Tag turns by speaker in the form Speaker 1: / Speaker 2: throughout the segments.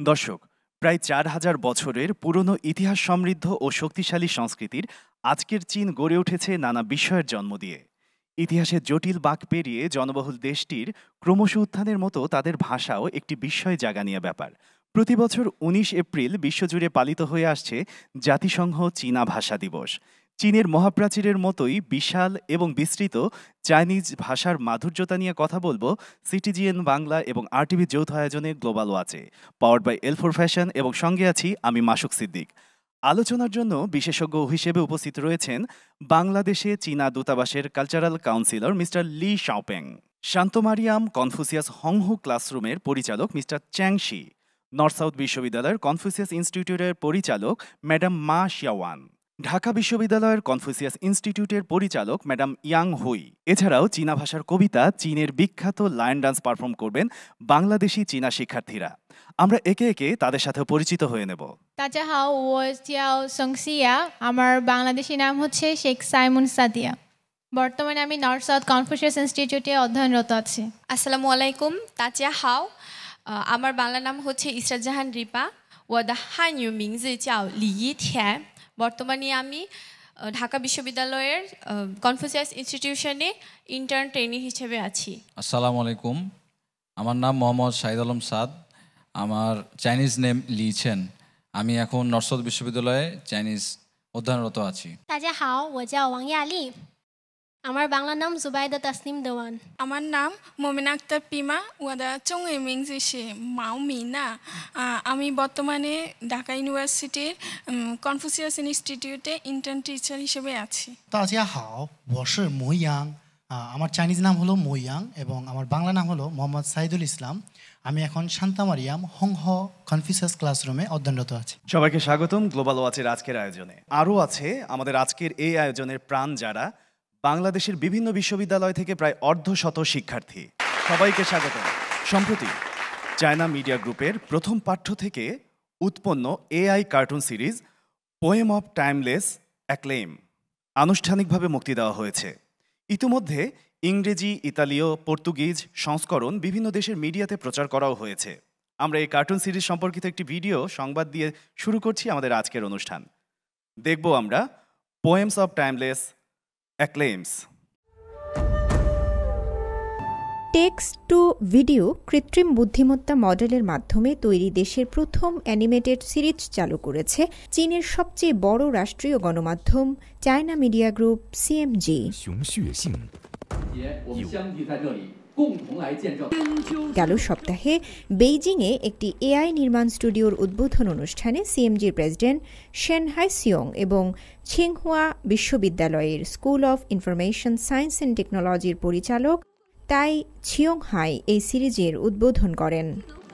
Speaker 1: দর্শক, প্রায় ৪,০০০ বছরের পুরনো ইতিহাস সমৃদ্ধ ও শক্তিশালী সংস্কৃতির আজকের চীন গড়ে উঠেছে নানা বিস্ময়ের জন্ম দিয়ে। ইতিহাসের জটিল বাঁক পেরিয়ে জনবহুল দেশটির ক্রমশ উত্থানের মতো তাদের ভাষাও একটি বিস্ময় জাগানিয়া ব্যাপার। প্রতি বছর ১৯ এপ্রিল বিশ্বজুড়ে পালিত হয়ে আসছে জাতিসংঘ চীনা ভাষা দিবস। চীনের মহাপ্রাচীরের মতোই বিশাল এবং বিস্তৃত চাইনিজ ভাষার মাধুর্যতা নিয়ে কথা বলবো সিটিজিএন বাংলা এবং আরটিভি যৌথ আয়োজনে গ্লোবাল ওয়াচে, পাওয়ার্ড বাই এল4 ফ্যাশন, এবং সঙ্গে আছি আমি মাসুক সিদ্দিক। আলোচনার জন্য বিশেষজ্ঞ হিসেবে উপস্থিত রয়েছেন বাংলাদেশে চীনা দূতাবাসের cultural counsellor Mister Li Shaopeng, Shantomariam Confucius Honghu ক্লাসরুমের পরিচালক Mister Chang Shi, North South বিশ্ববিদ্যালয়ের কনফুসিয়াস ইনস্টিটিউটের পরিচালক ম্যাডাম মা শিয়াওয়ান, ঢাকা বিশ্ববিদ্যালয়ের কনফুসিয়াস ইনস্টিটিউটের পরিচালক ম্যাডাম ইয়াং হুই। এছাড়াও চীনা ভাষার কবিতা চীনের বিখ্যাত লায়ন ডান্স পারফর্ম করবেন বাংলাদেশি চীনা শিক্ষার্থীরা। আমরা একে একে তাদের সাথে পরিচিত হয়ে নেব।
Speaker 2: 大家好，我叫宋西雅，আমার বাংলাদেশি নাম হচ্ছে শেখ সাইমুন সাদিয়া। বর্তমানে আমি নর্থ সাউথ কনফুসিয়াস ইনস্টিটিউটে অধ্যয়নরত আছি।
Speaker 3: আসসালামু আলাইকুম, 大家好，আমার বাংলা নাম হচ্ছে ইসরাত জাহান রিপা।我的汉语名字叫李一田。বর্তমানে আমি ঢাকা বিশ্ববিদ্যালয়ের কনফুসিয়াস ইনস্টিটিউশনে ইন্টার্ন ট্রেনি হিসেবে আছি।
Speaker 4: আসসালামু আলাইকুম, আমার নাম মোহাম্মদ শাহিদ আলম সাদ, আমার চাইনিজ নেম লি চেন। আমি এখন নর্থ সাউথ বিশ্ববিদ্যালয়ে চাইনিজ অধ্যয়নরত আছি।
Speaker 5: 大家好，我叫王亚丽，আমার বাংলা নাম জুবাইদা তাসনিম দেওয়ান।
Speaker 6: আমার নাম মোমিনা আক্তার পিমা। 我的中文名字是毛米娜。আমি বর্তমানে ঢাকা ইউনিভার্সিটির কনফুসিয়াস ইনস্টিটিউটে ইন্টার্ন টিচার হিসেবে আছি।
Speaker 7: 大家好，我是模样。আমার চাইনিজ নাম হলো মোয়াং এবং আমার বাংলা নাম হলো মোহাম্মদ সাইদুল ইসলাম। আমি এখন শান্তামারিয়াম হংহ কনফুসিয়াস ক্লাসরুমে অধ্যয়নরত আছি।
Speaker 1: সবাইকে স্বাগতম গ্লোবাল ওয়াচের আজকের আয়োজনে। আরও আছে আমাদের আজকের এই আয়োজনের প্রাণ যারা, বাংলাদেশের বিভিন্ন বিশ্ববিদ্যালয় থেকে প্রায় অর্ধশত শিক্ষার্থী। সবাইকে স্বাগতম। সম্প্রতি চায়না মিডিয়া গ্রুপের প্রথম পাঠ্য থেকে উৎপন্ন AI cartoon series poem of timeless acclaim আনুষ্ঠানিকভাবে মুক্তি দেওয়া হয়েছে। ইতিমধ্যে ইংরেজি, ইতালীয়, পর্তুগিজ সংস্করণ বিভিন্ন দেশের মিডিয়াতে প্রচার করাও হয়েছে। আমরা এই কার্টুন সিরিজ সম্পর্কিত একটি ভিডিও সংবাদ দিয়ে শুরু করছি আমাদের আজকের অনুষ্ঠান। দেখব আমরা poems of timeless acclaims.
Speaker 8: Text to video কৃত্রিম বুদ্ধিমত্তা মডেলের মাধ্যমে তৈরি দেশের প্রথম অ্যানিমেটেড সিরিজ চালু করেছে চীনের সবচেয়ে বড় রাষ্ট্রীয় গণমাধ্যম চায়না মিডিয়া গ্রুপ সিএমজি। গেল সপ্তাহে বেইজিংয়ে একটি এআই নির্মাণ স্টুডিওর উদ্বোধন অনুষ্ঠানে সিএমজির প্রেসিডেন্ট শেন হাইসিয়ং এবং ছিংহুয়া বিশ্ববিদ্যালয়ের school of information science and টেকনোলজির পরিচালক তাই ছিয়ংহাই এই সিরিজের উদ্বোধন করেন।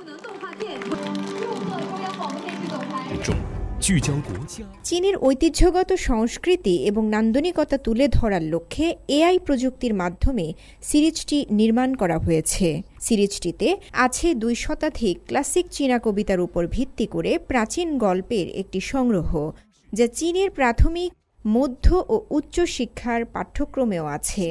Speaker 8: চীনের ঐতিহ্যগত সংস্কৃতি এবং নান্দনিকতা তুলে ধরার লক্ষ্যে এআই প্রযুক্তির মাধ্যমে সিরিজটি নির্মাণ করা হয়েছে। সিরিজটিতে আছে ২ শতাধিক ক্লাসিক চীনা কবিতার উপর ভিত্তি করে প্রাচীন গল্পের একটি সংগ্রহ, যা চীনের প্রাথমিক, মধ্য ও উচ্চ শিক্ষার পাঠ্যক্রমেও আছে।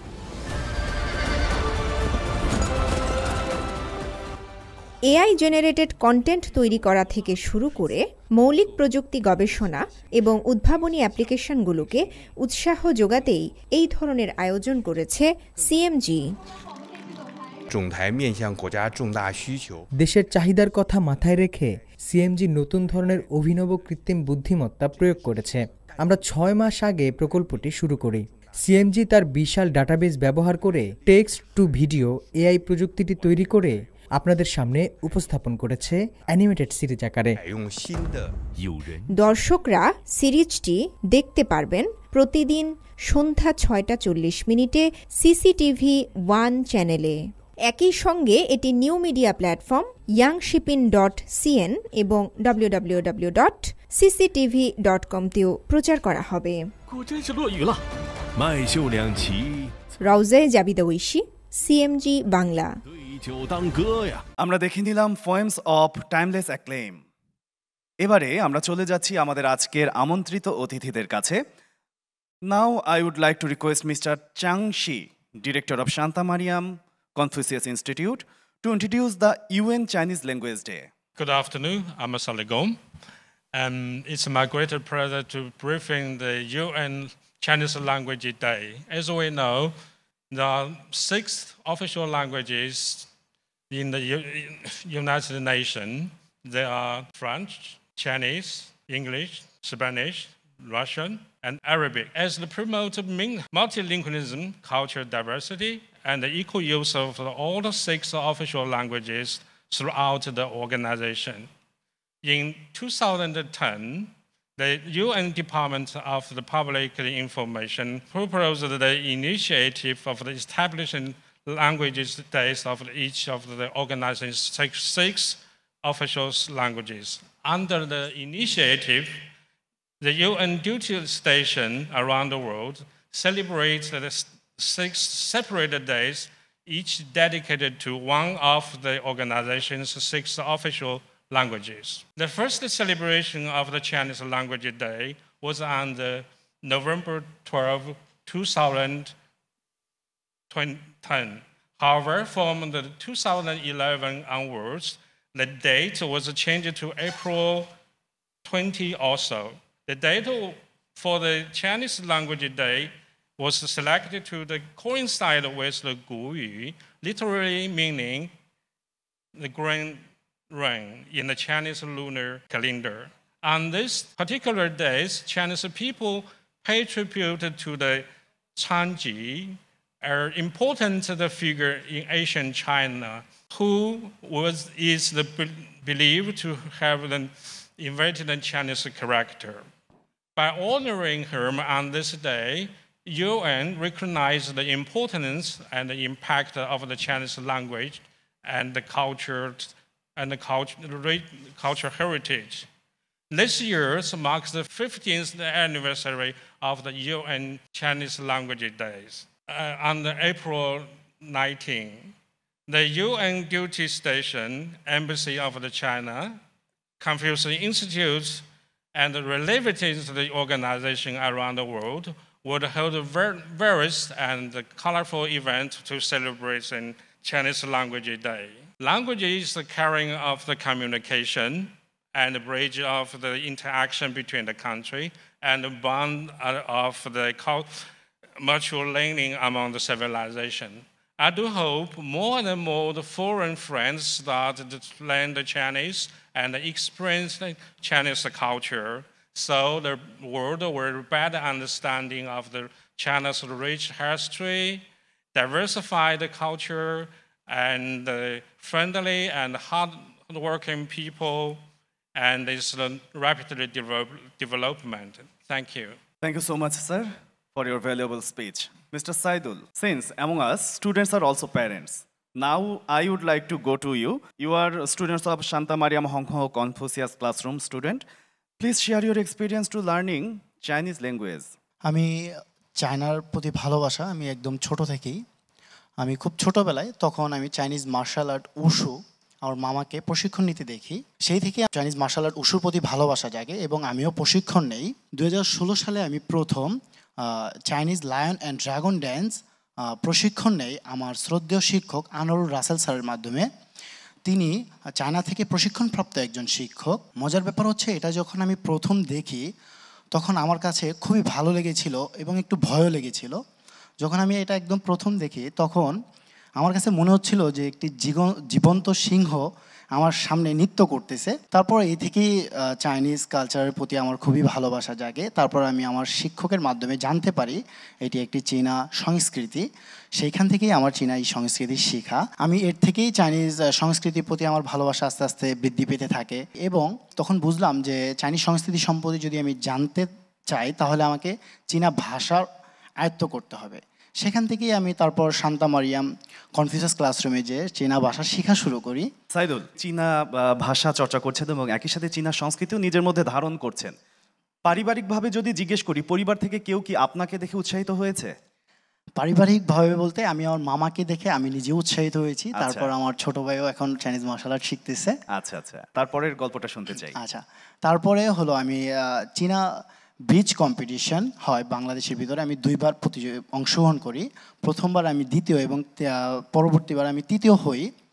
Speaker 8: এআই জেনারেটেড কন্টেন্ট তৈরি করা থেকে শুরু করে মৌলিক প্রযুক্তি গবেষণা এবং উদ্ভাবনী অ্যাপ্লিকেশনগুলোকে উৎসাহ যোগাতেই এই ধরনের আয়োজন করেছে সিএমজি।
Speaker 9: দেশের চাহিদার কথা মাথায় রেখে সিএমজি নতুন ধরনের অভিনব কৃত্রিম বুদ্ধিমত্তা প্রয়োগ করেছে। আমরা ৬ মাস আগে প্রকল্পটি শুরু করি। সিএমজি তার বিশাল ডাটাবেস ব্যবহার করে টেক্সট টু ভিডিও এআই প্রযুক্তিটি তৈরি করে আপনাদের সামনে উপস্থাপন করেছে অ্যানিমেটেড সিরিজ আকারে।
Speaker 8: দর্শকরা সিরিজটি দেখতে পারবেন প্রতিদিন সন্ধ্যা ৬টা ৪০ সিসিটিভি 1 চ্যানেলে। একই সঙ্গে এটি নিউ মিডিয়া প্ল্যাটফর্ম yangshipin.cn এবং www.cctv.com-তেও প্রচার করা হবে। রওজে জাবিদা ঐশী, সিএমজি বাংলা।
Speaker 1: আমরা দেখে নিলাম পোয়েমস অফ টাইমলেস অ্যাক্লেম। এবারে আমরা চলে যাচ্ছি আমাদের আজকের আমন্ত্রিত অতিথিদের কাছে। Now I would like to request Mister Chang Shi, director of Shantomariam Confucius Institute, to introduce the UN Chinese Language Day.
Speaker 10: Good afternoon. I'm Saligom. It's my great pleasure to briefing the UN Chinese Language Day. As we know, there are 6 official languages in the United Nations. They are French, Chinese, English, Spanish, Russian, and Arabic. As the promote multilingualism, cultural diversity, and the equal use of all the 6 official languages throughout the organization. In 2010, the UN Department of the Public Information proposed the initiative of the establishing languages days of each of the organization's 6 official languages. Under the initiative, the UN duty station around the world celebrates the 6 separate days, each dedicated to one of the organization's 6 official languages. The first celebration of the Chinese Language Day was on November 12, 2010. However, from the 2011 onwards, the date was changed to April 20 also. The date for the Chinese Language Day was selected to coincide with the Guyu, literally meaning the green rain in the Chinese lunar calendar. On this particular days, Chinese people pay tribute to the Changji, an important figure in ancient China, who is believed to have invented the Chinese character. By honoring him on this day, UN recognized the importance and the impact of the Chinese language and the culture heritage. This year marks the 15th anniversary of the UN Chinese Language Days. On April 19, the UN duty station, Embassy of China, Confucius Institute, and the related organizations around the world would hold various and colorful events to celebrate Chinese Language Day. Language is the carrying of the communication and the bridge of the interaction between the country and the bond of the mutual learning among the civilization. I do hope more and more the foreign friends start to learn the Chinese and experience the Chinese culture, so the world will better understanding of the China's rich history, diversified culture, and friendly and hard-working people, and its rapidly development. Thank you.
Speaker 1: Thank you so much, sir, for your valuable speech. Mr. Saidul, since among us, students are also parents. Now, I would like to go to you. You are students of Shanta Mariam Hong Kong Confucius Classroom student. Please share your experience to learning Chinese language.
Speaker 7: আমি চায়নার প্রতি ভালোবাসা আমি একদম ছোট থেকেই আমি খুব ছোটবেলায় তখন আমি চাইনিজ মার্শাল আর্ট উশু আমার মামাকে প্রশিক্ষণ নিতে দেখি সেই থেকে চাইনিজ মার্শাল আর্ট উশুর প্রতি ভালোবাসা জাগে এবং আমিও প্রশিক্ষণ নেই 2016 সালে আমি প্রথম Chinese lion and dragon dance প্রশিক্ষণ নেই আমার শ্রদ্ধেয় শিক্ষক আনোয়ারুল রাসেল স্যারের মাধ্যমে তিনি চায়না থেকে প্রশিক্ষণপ্রাপ্ত একজন শিক্ষক মজার ব্যাপার হচ্ছে এটা যখন আমি প্রথম দেখি তখন আমার কাছে খুবই ভালো লেগেছিল এবং একটু ভয়ও লেগেছিল যখন আমি এটা একদম প্রথম দেখি তখন আমার কাছে মনে হচ্ছিল যে একটি জীবন্ত সিংহ আমার সামনে নৃত্য করতেছে তারপর এই থেকেই চাইনিজ কালচারের প্রতি আমার খুবই ভালোবাসা জাগে তারপর আমি আমার শিক্ষকের মাধ্যমে জানতে পারি এটি একটি চীনা সংস্কৃতি সেইখান থেকেই আমার চীনা এই সংস্কৃতি শেখা আমি এর থেকেই চাইনিজ সংস্কৃতির প্রতি আমার ভালোবাসা আস্তে আস্তে বৃদ্ধি পেতে থাকে এবং তখন বুঝলাম যে চাইনিজ সংস্কৃতি সম্পর্কে যদি আমি জানতে চাই তাহলে আমাকে চীনা ভাষা আয়ত্ত করতে হবে সেখান থেকেই আমি তারপর শান্তা মারিয়াম কনফুসিয়াস ক্লাসরুমে যে চীনা ভাষা শেখা শুরু করি
Speaker 1: সাইদুল চীনা ভাষা চর্চা করছেন এবং একই সাথে চীনা সংস্কৃতিও নিজের মধ্যে ধারণ করছেন পারিবারিকভাবে যদি জিজ্ঞেস করি পরিবার থেকে কেউ কি আপনাকে দেখে উৎসাহিত হয়েছে
Speaker 7: পারিবারিকভাবে বলতে আমি আমার মামাকে দেখে আমি নিজে উৎসাহিত হয়েছি তারপর আমার ছোট ভাইও এখন চাইনিজ মার্শাল আর্ট শিখতেছে
Speaker 1: আচ্ছা আচ্ছা তারপরের গল্পটা শুনতে চাই
Speaker 7: আচ্ছা তারপরে হলো আমি চীনা ব্রিজ কম্পিটিশন হয় বাংলাদেশের ভিতরে আমি 2বার অংশগ্রহণ করি প্রথমবার আমি দ্বিতীয় এবং পরবর্তীবার আমি তৃতীয় হই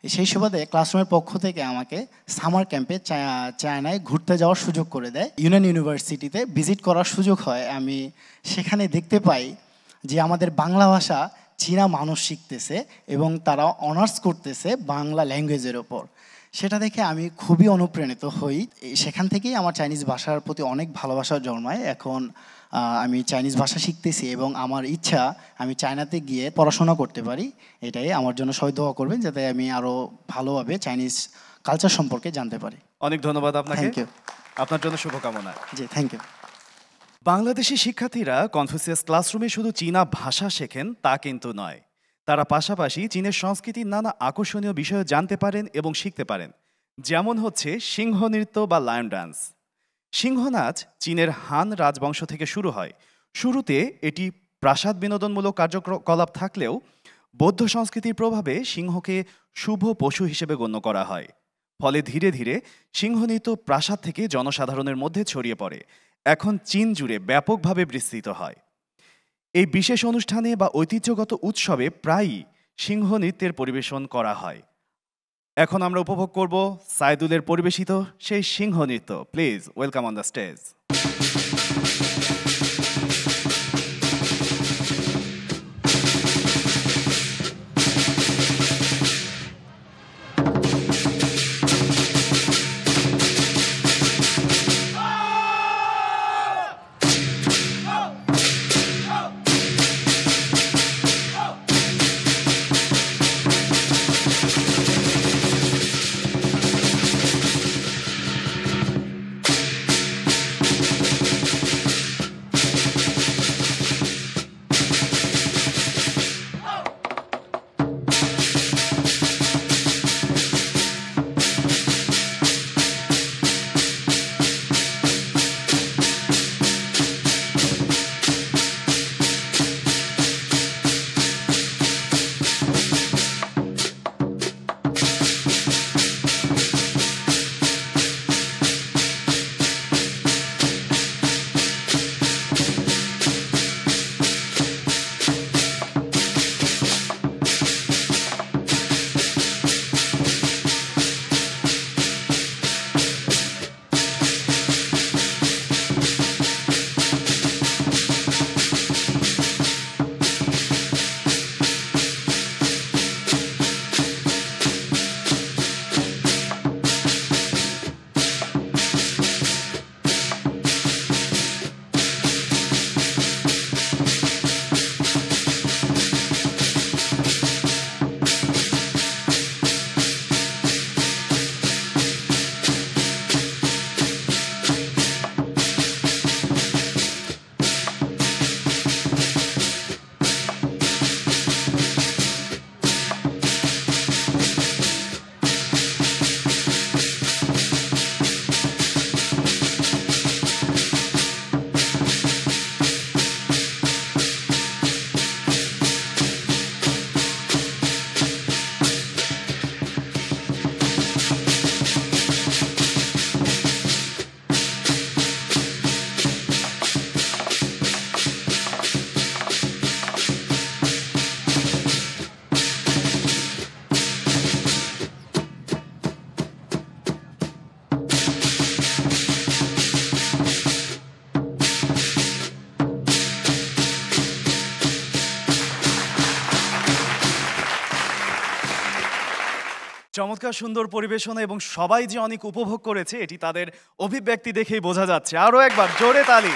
Speaker 7: সেই সুবাদে ক্লাসরুমের পক্ষ থেকে আমাকে সামার ক্যাম্পে চায়নায় ঘুরতে যাওয়ার সুযোগ করে দেয়। ইউনিয়ন ইউনিভার্সিটিতে ভিজিট করার সুযোগ হয়। আমি সেখানে দেখতে পাই যে আমাদের বাংলা ভাষা চীনা মানুষ শিখতেছে এবং তারা অনার্স করতেছে বাংলা ল্যাঙ্গুয়েজের ওপর। সেটা দেখে আমি খুবই অনুপ্রাণিত হই। সেখান থেকেই আমার চাইনিজ ভাষার প্রতি অনেক ভালোবাসা জন্মায়। এখন আমি চাইনিজ ভাষা শিখতেছি এবং আমার ইচ্ছা আমি চায়নাতে গিয়ে পড়াশোনা করতে পারি। এটাই আমার জন্য সবাই দোয়া করবেন যাতে আমি আরও ভালোভাবে চাইনিজ কালচার সম্পর্কে জানতে পারি।
Speaker 1: অনেক ধন্যবাদ আপনাকে।
Speaker 7: Thank you.
Speaker 1: আপনার জন্য শুভকামনা।
Speaker 7: জি, থ্যাংক ইউ।
Speaker 1: বাংলাদেশি শিক্ষার্থীরা কনফুসিয়াস ক্লাসরুমে শুধু চীনা ভাষা শেখেন তা কিন্তু নয়, তারা পাশাপাশি চীনের সংস্কৃতির নানা আকর্ষণীয় বিষয় জানতে পারেন এবং শিখতে পারেন। যেমন হচ্ছে সিংহ নৃত্য বা লায়ন ডান্স। সিংহ নাচ চীনের হান রাজবংশ থেকে শুরু হয়। শুরুতে এটি প্রাসাদ বিনোদনমূলক কার্যকলাপ থাকলেও বৌদ্ধ সংস্কৃতির প্রভাবে সিংহকে শুভ পশু হিসেবে গণ্য করা হয়। ফলে ধীরে ধীরে সিংহ নৃত্য প্রাসাদ থেকে জনসাধারণের মধ্যে ছড়িয়ে পড়ে, এখন চীন জুড়ে ব্যাপকভাবে বিস্তৃত হয়। এই বিশেষ অনুষ্ঠানে বা ঐতিহ্যগত উৎসবে প্রায়ই সিংহ নৃত্যের পরিবেশন করা হয়। এখন আমরা উপভোগ করব সাইদুলের পরিবেশিত সেই সিংহ নৃত্য। Please welcome on the stage. চমৎকার সুন্দর পরিবেশনা এবং সবাই যে অনেক উপভোগ করেছে এটি তাদের অভিব্যক্তি দেখেই বোঝা যাচ্ছে। আরো একবার জোরে তালি।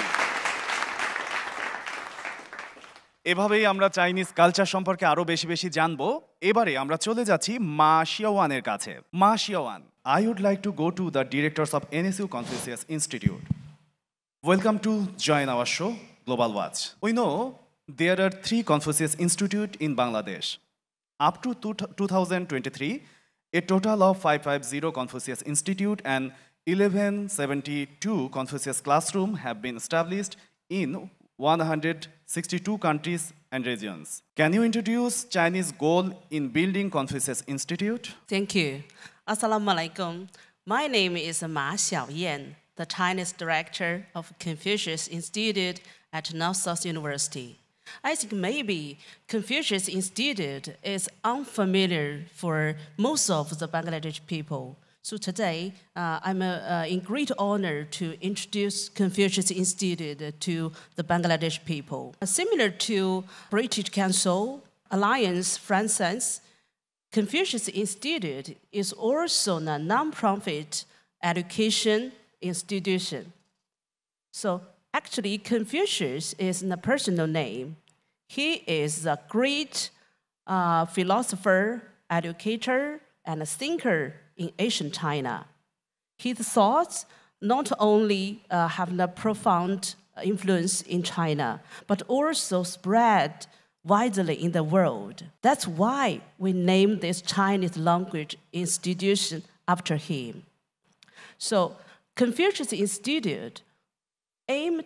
Speaker 1: এভাবেই আমরা চাইনিজ কালচার সম্পর্কে আরো বেশি বেশি জানবো। এবারে আমরা চলে যাচ্ছি মা শিয়াওয়ানের কাছে। মা শিয়াওয়ান, I would like to go to the directors of NSU Confucius Institute. Welcome to join our show, Global Watch. We know there are 3 Confucius Institute in Bangladesh. Up to 2023, a total of 550 Confucius Institute and 1172 Confucius classroom have been established in 162 countries and regions. Can you introduce Chinese goal in building Confucius Institute?
Speaker 11: Thank you. Assalamu alaikum. My name is Ma Xiaoyan, the Chinese director of Confucius Institute at North South University. I think maybe Confucius Institute is unfamiliar for most of the Bangladeshi people. So today, I'm in great honor to introduce Confucius Institute to the Bangladesh people. Similar to British Council, Alliance Française, Confucius Institute is also a non-profit education institution. So actually, Confucius is a personal name. He is a great philosopher, educator, and a thinker in ancient China. His thoughts not only have a profound influence in China, but also spread widely in the world. That's why we named this Chinese language institution after him. So Confucius Institute aims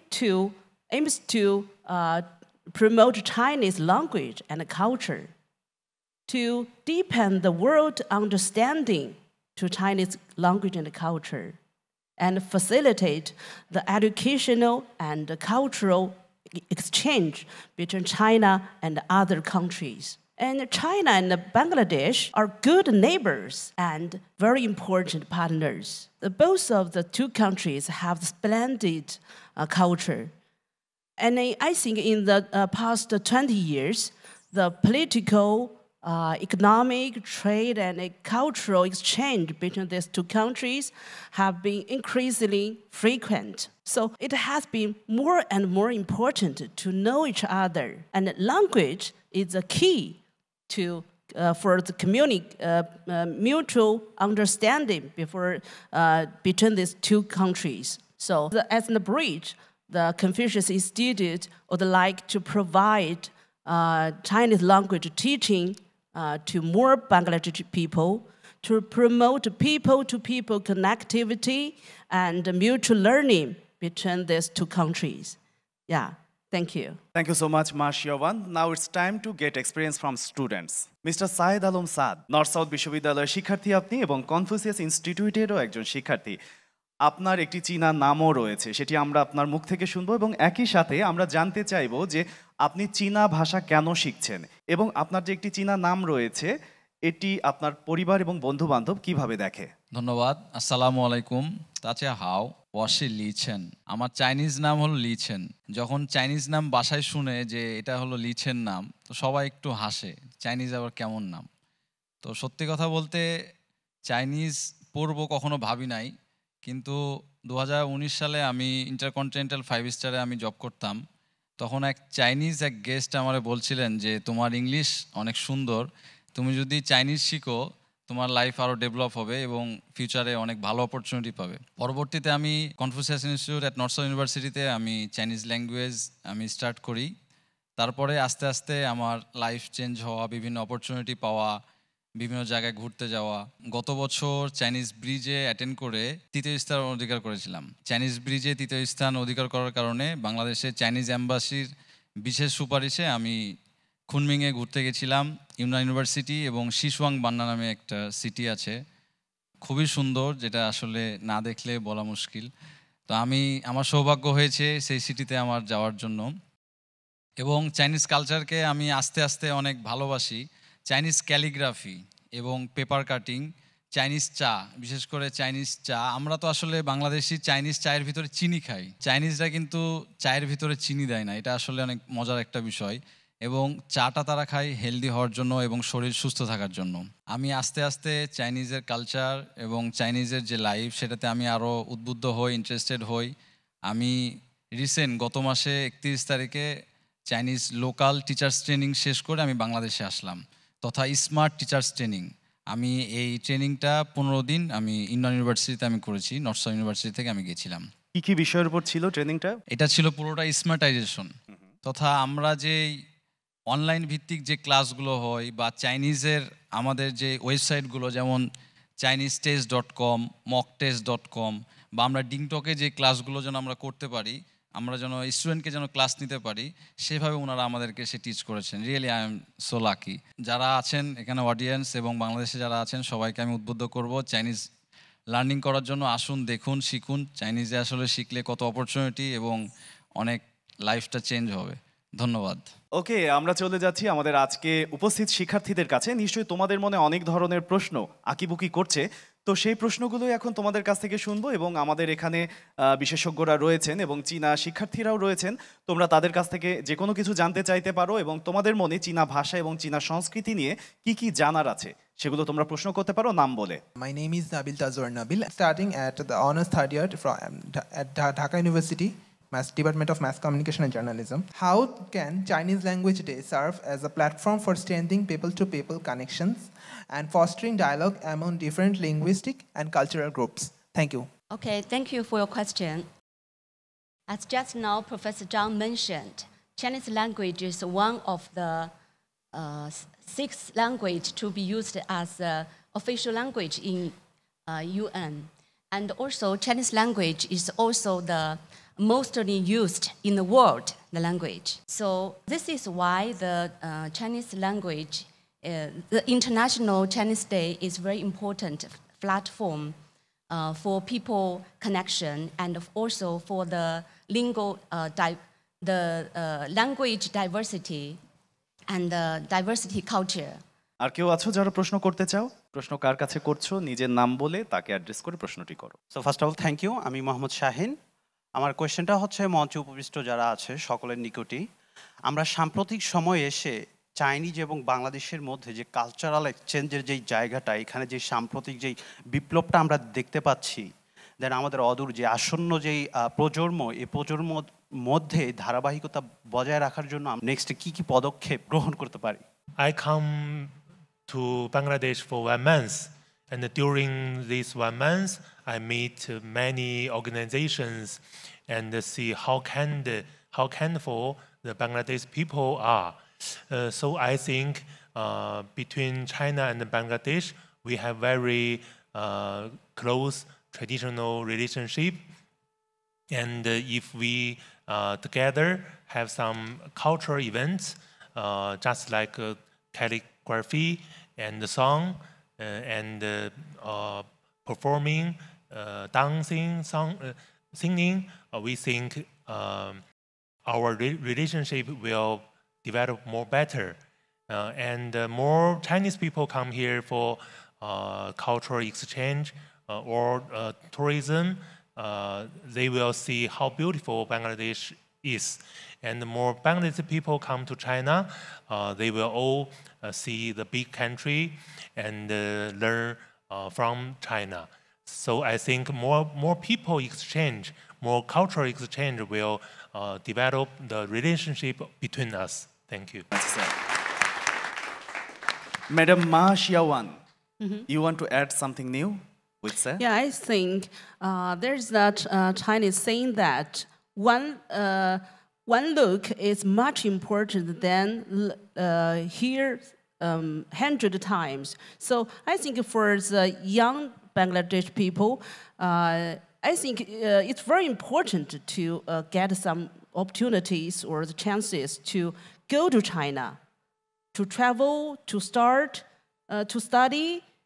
Speaker 11: to promote Chinese language and culture, to deepen the world understanding to Chinese language and culture, and facilitate the educational and cultural exchange between China and other countries. And China and Bangladesh are good neighbors and very important partners. Both of the two countries have splendid culture. And I think in the past 20 years, the political, economic, trade, and cultural exchange between these two countries have been increasingly frequent. So it has been more and more important to know each other. And language is a key for the mutual understanding between these two countries. So as a bridge, the Confucius Institute would like to provide Chinese language teaching to more Bangladeshi people to promote people-to-people connectivity and mutual learning between these two countries. Yeah, thank you.
Speaker 1: Thank you so much, Ma Xiaowan. Now it's time to get experience from students. Mr. Syed Alam Saad, North South বিশ্ববিদ্যালয়ের শিক্ষার্থী আপনি এবং Confucius ইনস্টিটিউটেরও একজন শিক্ষার্থী। আপনার একটি চীনা নামও রয়েছে, সেটি আমরা আপনার মুখ থেকে শুনবো এবং একই সাথে আমরা জানতে চাইবো যে আপনি চীনা ভাষা কেন শিখছেন এবং আপনার যে একটি চীনা নাম রয়েছে এটি আপনার পরিবার এবং বন্ধু বান্ধব কিভাবে দেখে।
Speaker 4: ধন্যবাদ। আসসালামু আলাইকুম। তাচে হাও ওয়াশি লিছেন। আমার চাইনিজ নাম হলো লিছেন। যখন চাইনিজ নাম বাসায় শুনে যে এটা হলো লিছেন নাম, তো সবাই একটু হাসে, চাইনিজ আবার কেমন নাম। তো সত্যি কথা বলতে চাইনিজ পড়বো কখনো ভাবি নাই, কিন্তু 2019 সালে আমি ইন্টারকন্টিনেন্টাল 5 স্টারে আমি জব করতাম। তখন এক চাইনিজ গেস্ট আমারে বলছিলেন যে তোমার ইংলিশ অনেক সুন্দর, তুমি যদি চাইনিজ শিখো তোমার লাইফ আরও ডেভেলপ হবে এবং ফিউচারে অনেক ভালো অপরচুনিটি পাবে। পরবর্তীতে আমি Confucius Institute at North South ইউনিভার্সিটিতে আমি চাইনিজ ল্যাঙ্গুয়েজ আমি স্টার্ট করি। তারপরে আস্তে আস্তে আমার লাইফ চেঞ্জ হওয়া, বিভিন্ন অপরচুনিটি পাওয়া, বিভিন্ন জায়গায় ঘুরতে যাওয়া। গত বছর চাইনিজ ব্রিজে অ্যাটেন্ড করে 3য় স্থান অধিকার করেছিলাম। চাইনিজ ব্রিজে 3য় স্থান অধিকার করার কারণে বাংলাদেশে চাইনিজ অ্যাম্বাসির বিশেষ সুপারিশে আমি খুনমিংয়ে ঘুরতে গেছিলাম। ইউনান ইউনিভার্সিটি এবং শিশুয়াং বান্না নামে একটা সিটি আছে, খুবই সুন্দর, যেটা আসলে না দেখলে বলা মুশকিল। তো আমার সৌভাগ্য হয়েছে সেই সিটিতে আমার যাওয়ার জন্য এবং চাইনিজ কালচারকে আমি আস্তে আস্তে অনেক ভালোবাসি। চাইনিজ ক্যালিগ্রাফি এবং পেপার কাটিং, চাইনিজ চা, বিশেষ করে চাইনিজ চা। আমরা তো আসলে বাংলাদেশি চাইনিজ চায়ের ভিতরে চিনি খাই, চাইনিজরা কিন্তু চায়ের ভিতরে চিনি দেয় না, এটা আসলে অনেক মজার একটা বিষয়। এবং চাটা তারা খায় হেলদি হওয়ার জন্য এবং শরীর সুস্থ থাকার জন্য। আমি আস্তে আস্তে চাইনিজের কালচার এবং চাইনিজের যে লাইফ সেটাতে আমি আরও উদ্বুদ্ধ হই, ইন্টারেস্টেড হই। আমি রিসেন্ট গত মাসে 31 তারিখে চাইনিজ লোকাল টিচার্স ট্রেনিং শেষ করে আমি বাংলাদেশে আসলাম, তথা স্মার্ট টিচার্স ট্রেনিং। আমি এই ট্রেনিংটা 15 দিন আমি ইন্ডিয়ান ইউনিভার্সিটিতে আমি করেছি, নর্থ সাউথ ইউনিভার্সিটি থেকে আমি গেছিলাম।
Speaker 1: কি বিষয়ের উপর ছিল ট্রেনিংটা? এটা
Speaker 4: ছিল পুরোটা স্মার্টাইজেশন, তথা আমরা যে অনলাইন ভিত্তিক যে ক্লাসগুলো হয় বা চাইনিজের আমাদের যে ওয়েবসাইটগুলো যেমন ChineseTest.com, mockTest.com বা আমরা ডিংটকে যে ক্লাসগুলো যেন আমরা করতে পারি, আমরা যেন স্টুডেন্টকে যেন ক্লাস নিতে পারি, সেভাবে ওনারা আমাদেরকে সে টিচ করেছেন। Really I am so lucky. যারা আছেন এখানে অডিয়েন্স এবং বাংলাদেশে যারা আছেন সবাইকে আমি উদ্বুদ্ধ করব চাইনিজ লার্নিং করার জন্য। আসুন, দেখুন, শিখুন। চাইনিজে আসলে শিখলে কত অপরচুনিটি এবং অনেক লাইফটা চেঞ্জ হবে। ধন্যবাদ।
Speaker 1: ওকে, আমরা চলে যাচ্ছি আমাদের আজকে উপস্থিত শিক্ষার্থীদের কাছে। নিশ্চয়ই তোমাদের মনে অনেক ধরনের প্রশ্ন আঁকিবুকি করছে, তো সেই প্রশ্নগুলো এখন তোমাদের কাছ থেকে শুনবো এবং আমাদের এখানে বিশেষজ্ঞরা রয়েছেন এবং চীনা শিক্ষার্থীরাও রয়েছেন। তোমরা তাদের কাছ থেকে যে কোনো কিছু জানতে চাইতে পারো এবং তোমাদের মনে চীনা ভাষা এবং চীনা সংস্কৃতি নিয়ে কি কি জানার আছে সেগুলো তোমরা প্রশ্ন করতে পারো নাম বলে।
Speaker 12: My name is Nabil Tazor Nabil, starting at the honors third year at Dhaka University, Department of Mass Communication and Journalism. How can Chinese Language Day serve as a platform for strengthening people-to-people connections and fostering dialogue among different linguistic and cultural groups? Thank you.
Speaker 13: Okay, thank you for your question. As just now Professor Zhang mentioned, Chinese language is one of the 6 language to be used as official language in UN. And also Chinese language is also the mostly used in the world, the language. So this is why the Chinese language, the International Chinese Day is very important platform for people connection and also for the language diversity and the diversity culture.
Speaker 1: আর কেউ আছো যারা প্রশ্ন করতে চাও? প্রশ্ন কার কাছে করছো নিজের নাম বলে তাকে অ্যাড্রেস করে প্রশ্নটি করো।
Speaker 14: So first of all thank you. আমি মোহাম্মদ শাহিন। আমার কোয়েশ্চেনটা হচ্ছে মঞ্চে উপবিষ্ট যারা আছে সকলের নিকটই, আমরা সাম্প্রতিক সময়ে এসে চাইনিজ এবং বাংলাদেশের মধ্যে যে কালচারাল এক্সচেঞ্জের যেই জায়গাটা, এখানে যে সাম্প্রতিক যেই বিপ্লবটা আমরা দেখতে পাচ্ছি, দেন আমাদের অদূর যে আসন্ন যেই প্রজন্ম, এই প্রজন্মর মধ্যে ধারাবাহিকতা বজায় রাখার জন্য নেক্সট কি কি পদক্ষেপ গ্রহণ করতে পারি?
Speaker 15: I come to Bangladesh for 1 month, and during this 1 month, I meet many organizations and see how kindful the Bangladesh people are. So I think between China and Bangladesh, we have very close traditional relationship. And if we together have some cultural events, just like calligraphy and the song and performing, dancing, singing, we think our relationship will develop more better. And more Chinese people come here for cultural exchange or tourism. They will see how beautiful Bangladesh is. And the more Bangladeshi people come to China, they will all see the big country and learn from China. So I think more people exchange, more cultural exchange will develop the relationship between us. Thank you.
Speaker 1: Madam Ma Xiaowan, you want to add something new with that?
Speaker 11: Yeah, I think there's that Chinese saying that one look is much important than hear 100 times. So I think for the young Bangladesh people, I think it's very important to get some opportunities or the chances to go to China, to travel, to start, to study,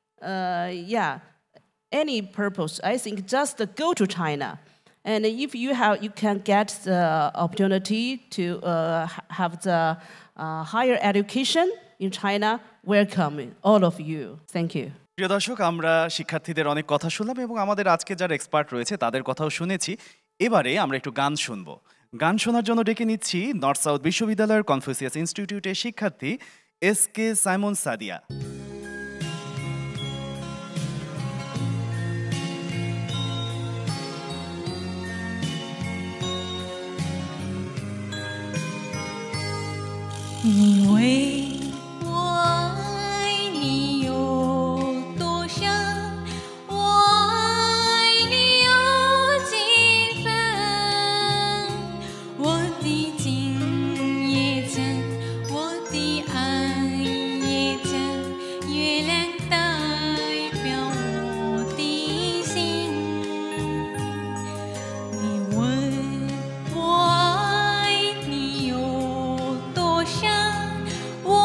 Speaker 11: any purpose. I think just go to China. And if you can get the opportunity to have the higher education in China, welcome all of you. Thank you.
Speaker 1: প্রিয় দর্শক, আমরা শিক্ষার্থীদের অনেক কথা শুনলাম এবং আমাদের আজকে যারা এক্সপার্ট রয়েছে তাদের কথাও শুনেছি। এবারে আমরা একটু গান শুনবো। গান শোনার জন্য ডেকে নিচ্ছি নর্থ সাউথ বিশ্ববিদ্যালয়ের কনফুসিয়াস ইনস্টিটিউটের শিক্ষার্থী SK সাইমন সাদিয়া।
Speaker 16: 我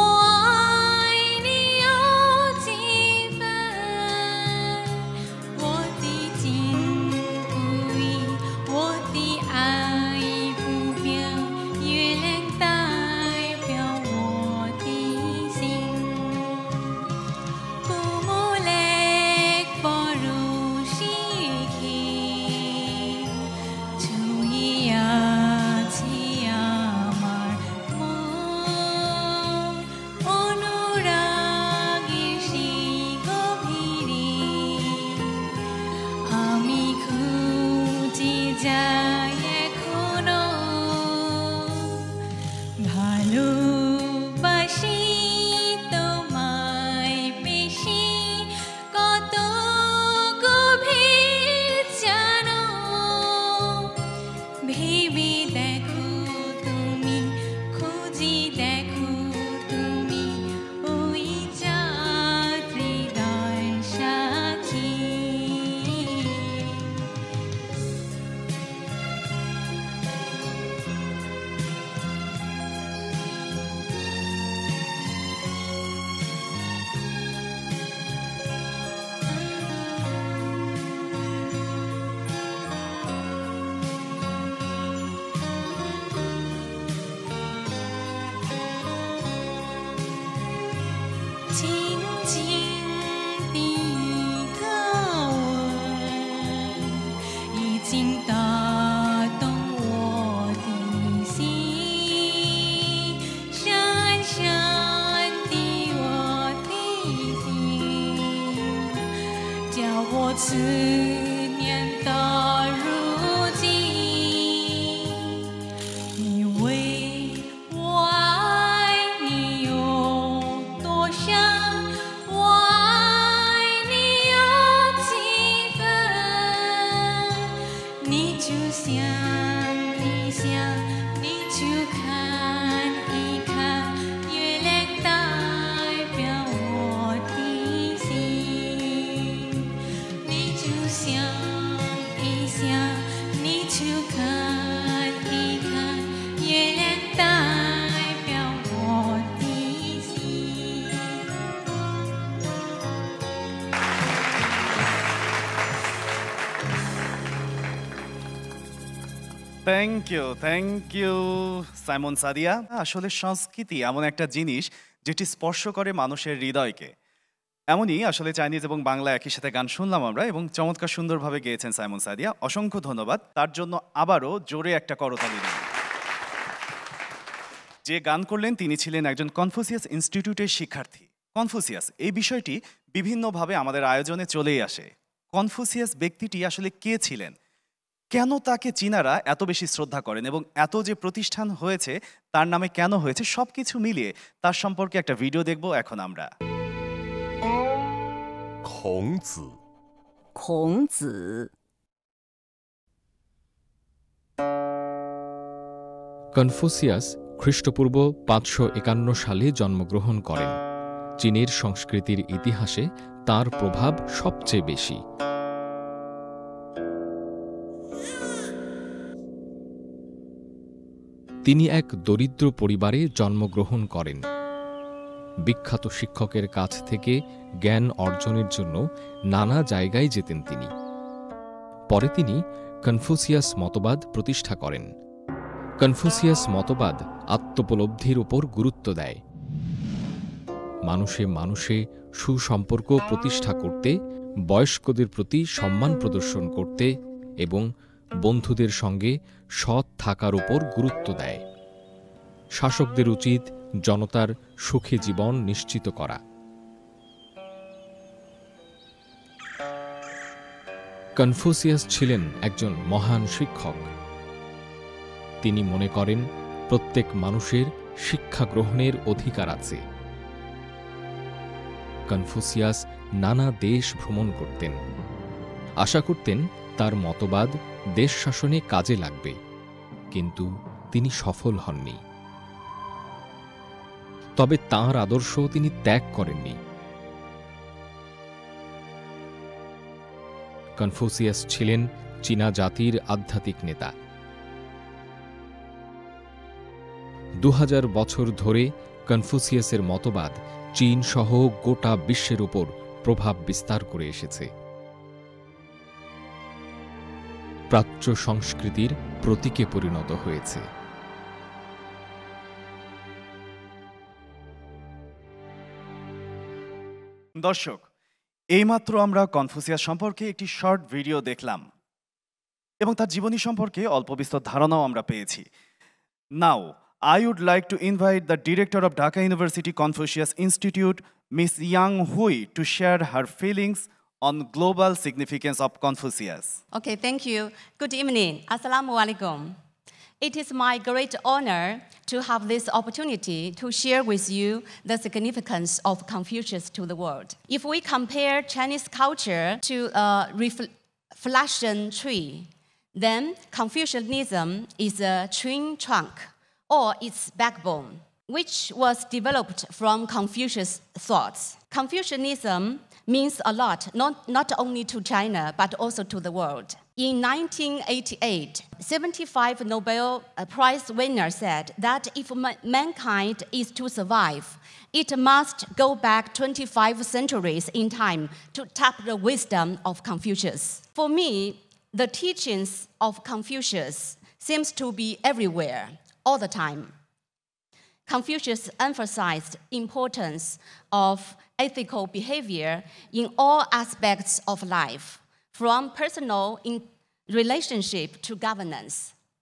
Speaker 16: যায় এখনো ভালোবাসি তোমায় বেশি কত গভীর জানো ভেবে দেখো তুমি খুঁজি দেখো তুমি ওই হৃদয় সাক্ষী轻轻地歌吻，已经打动我的心，深深地我的心，叫我思念到如今。你为我爱你有多深，我爱你有几分？你就想一想，你就看一看，月亮代表我的心。你就想一想，你就看一看，月亮代表我的心。
Speaker 1: থ্যাংক ইউ সাইমন সাদিয়া। আসলে সংস্কৃতি এমন একটা জিনিস যেটি স্পর্শ করে মানুষের হৃদয়কে। এমনই আসলে চাইনিজ এবং বাংলা একই সাথে গান শুনলাম আমরা এবং চমৎকার সুন্দরভাবে গেয়েছেন সাইমন সাদিয়া। অসংখ্য ধন্যবাদ। তার জন্য আবারও জোরে একটা করতালি দিন। যে গান করলেন তিনি ছিলেন একজন কনফুসিয়াস ইনস্টিটিউটের শিক্ষার্থী। কনফুসিয়াস এই বিষয়টি বিভিন্নভাবে আমাদের আয়োজনে চলেই আসে। কনফুসিয়াস ব্যক্তিটি আসলে কে ছিলেন, কেন তাকে চীনারা এত বেশি শ্রদ্ধা করেন এবং এত যে প্রতিষ্ঠান হয়েছে তার নামে কেন হয়েছে, সবকিছু মিলিয়ে তার সম্পর্কে একটা ভিডিও দেখব এখন আমরা।
Speaker 17: 孔子，
Speaker 18: 孔子
Speaker 19: কনফুসিয়াস খ্রিস্টপূর্ব 551 সালে জন্মগ্রহণ করেন। চীনের সংস্কৃতির ইতিহাসে তার প্রভাব সবচেয়ে বেশি। তিনি এক দরিদ্র পরিবারে জন্মগ্রহণ করেন। বিখ্যাত শিক্ষকের কাছ থেকে জ্ঞান অর্জনের জন্য নানা জায়গায় যেতেন তিনি। পরে তিনি কনফুসিয়াস মতবাদ প্রতিষ্ঠা করেন। কনফুসিয়াস মতবাদ আত্মোপলব্ধির উপর গুরুত্ব দেয়, মানুষে মানুষে সুসম্পর্ক প্রতিষ্ঠা করতে, বয়স্কদের প্রতি সম্মান প্রদর্শন করতে এবং বন্ধুদের সঙ্গে সৎ থাকার উপর গুরুত্ব দেয়। শাসকদের উচিত জনতার সুখী জীবন নিশ্চিত করা। কনফুসিয়াস ছিলেন একজন মহান শিক্ষক। তিনি মনে করেন প্রত্যেক মানুষের শিক্ষা গ্রহণের অধিকার আছে। কনফুসিয়াস নানা দেশ ভ্রমণ করতেন, আশা করতেন তার মতবাদ দেশ শাসনে কাজে লাগবে, কিন্তু তিনি সফল হননি। তবে তাঁর আদর্শ তিনি ত্যাগ করেননি। কনফুসিয়াস ছিলেন চীনা জাতির আধ্যাত্মিক নেতা। 2000 বছর ধরে কনফুসিয়াসের মতবাদ চীন সহ গোটা বিশ্বের উপর প্রভাব বিস্তার করে এসেছে। প্রাচ্য সংস্কৃতির প্রতীকে পরিণত হয়েছে।
Speaker 1: দর্শক, এইমাত্র আমরা কনফুসিয়াস সম্পর্কে একটি শর্ট ভিডিও দেখলাম এবং তার জীবনী সম্পর্কে অল্প বিস্তর ধারণাও আমরা পেয়েছি। নাও I would like to invite the director of Dhaka University Confucius Institute, Ms. Yang Hui, to share her feelings on global significance of Confucius.
Speaker 13: Okay, thank you. Good evening. Assalamu alaikum. It is my great honor to have this opportunity to share with you the significance of Confucius to the world. If we compare Chinese culture to a reflection tree, then Confucianism is a tree trunk or its backbone, which was developed from Confucius' thoughts. Confucianism means a lot, not only to China, but also to the world. In 1988, 75 Nobel Prize winners said that if mankind is to survive, it must go back 25 centuries in time to tap the wisdom of Confucius. For me, the teachings of Confucius seems to be everywhere, all the time. Confucius emphasized importance of ethical behavior in all aspects of life, from personal relationship to governance.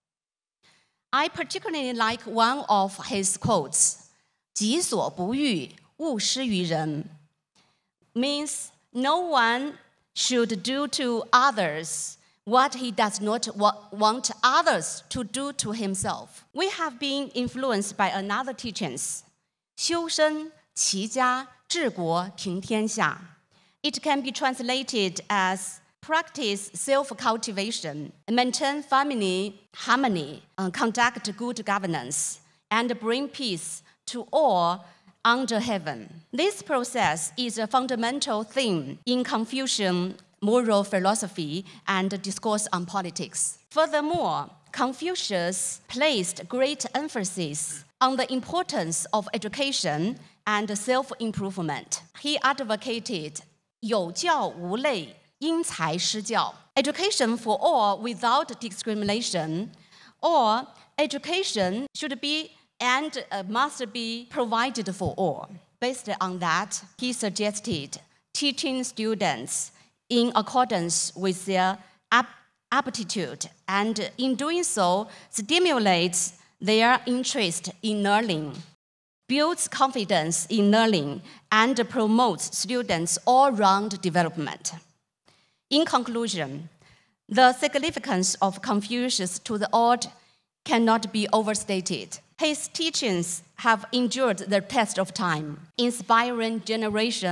Speaker 13: I particularly like one of his quotes, 己所不欲，勿施于人, means no one should do to others what he does not want others to do to himself. We have been influenced by another teachings, 修身齐家治国平天下. It can be translated as practice self-cultivation, maintain family harmony, conduct good governance, and bring peace to all under heaven. This process is a fundamental theme in Confucian moral philosophy and discourse on politics. Furthermore, Confucius placed great emphasis on the importance of education and self-improvement. He advocated 有教无类，因材施教. Education for all without discrimination, or education should be and must be provided for all. Based on that, he suggested teaching students in accordance with their aptitude, and in doing so, stimulates their interest in learning, builds confidence in learning, and promotes students' all-round development. In conclusion, the significance of Confucius to the world cannot be overstated. His teachings have endured the test of time, inspiring generation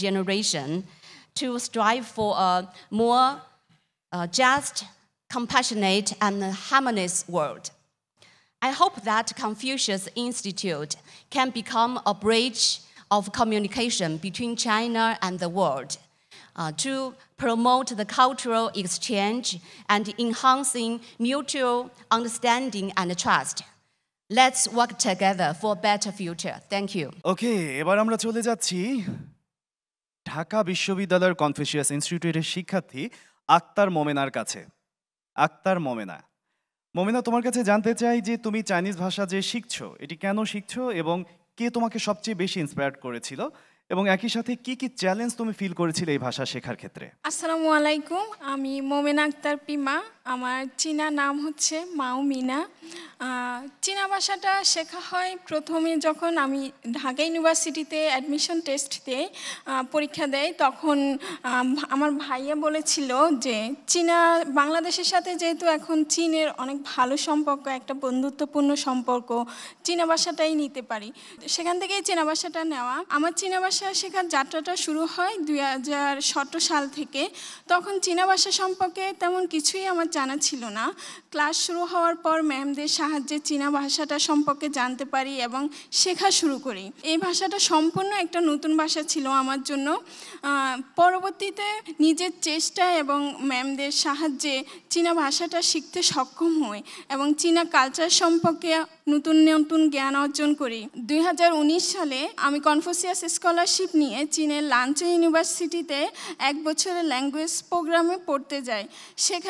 Speaker 13: to strive for a more just, compassionate, and harmonious world. I hope that Confucius Institute can become a bridge of communication between China and the world to promote the cultural exchange and enhancing mutual understanding and trust. Let's work together for a better future. Thank you.
Speaker 1: Okay, এবার আমরা চলে যাচ্ছি ঢাকা বিশ্ববিদ্যালয়ের Confucius ইনস্টিটিউটের শিক্ষার্থী আক্তার মোমেনার কাছে। আক্তার মোমেনা, তোমার কাছে জানতে চাই যে তুমি চাইনিজ ভাষা যে শিখছো, এটি কেন শিখছো এবং কে তোমাকে সবচেয়ে বেশি ইন্সপায়ার্ড করেছিল, এবং একই সাথে কি কি চ্যালেঞ্জ তুমি ফিল করেছিলে এই ভাষা শেখার ক্ষেত্রে?
Speaker 6: আসসালামু আলাইকুম, আমি মোমেনা আক্তার পিমা। আমার চীনা নাম হচ্ছে মাও মিনা। চীনা ভাষাটা শেখা হয় প্রথমে যখন আমি ঢাকা ইউনিভার্সিটিতে অ্যাডমিশন টেস্টতে পরীক্ষা দেয়, তখন আমার ভাইয়া বলেছিল যে চীনা বাংলাদেশের সাথে যেহেতু এখন চীনের অনেক ভালো সম্পর্ক, একটা বন্ধুত্বপূর্ণ সম্পর্ক, চীনা ভাষাটাই নিতে পারি। সেখান থেকেই চীনা ভাষাটা নেওয়া। আমার চীনা ভাষা শেখার যাত্রাটা শুরু হয় 2017 সাল থেকে। তখন চীনা ভাষা সম্পর্কে তেমন কিছুই আমার জানা ছিল না। ক্লাস শুরু হওয়ার পর ম্যামদের সাহায্যে চীনা ভাষাটা সম্পর্কে জানতে পারি এবং শেখা শুরু করি। এই ভাষাটা সম্পূর্ণ একটা নতুন ভাষা ছিল আমার জন্য। পরবর্তীতে নিজের চেষ্টা এবং ম্যামদের সাহায্যে চীনা ভাষাটা শিখতে সক্ষম হই এবং চীনা কালচার সম্পর্কে নতুন নতুন জ্ঞান অর্জন করি। 2019 সালে আমি কনফুসিয়াস স্কলারশিপ নিয়ে চীনের লানচৌ ইউনিভার্সিটিতে 1 বছরের ল্যাঙ্গুয়েজ প্রোগ্রামে পড়তে যাই। সেখানে গিয়ে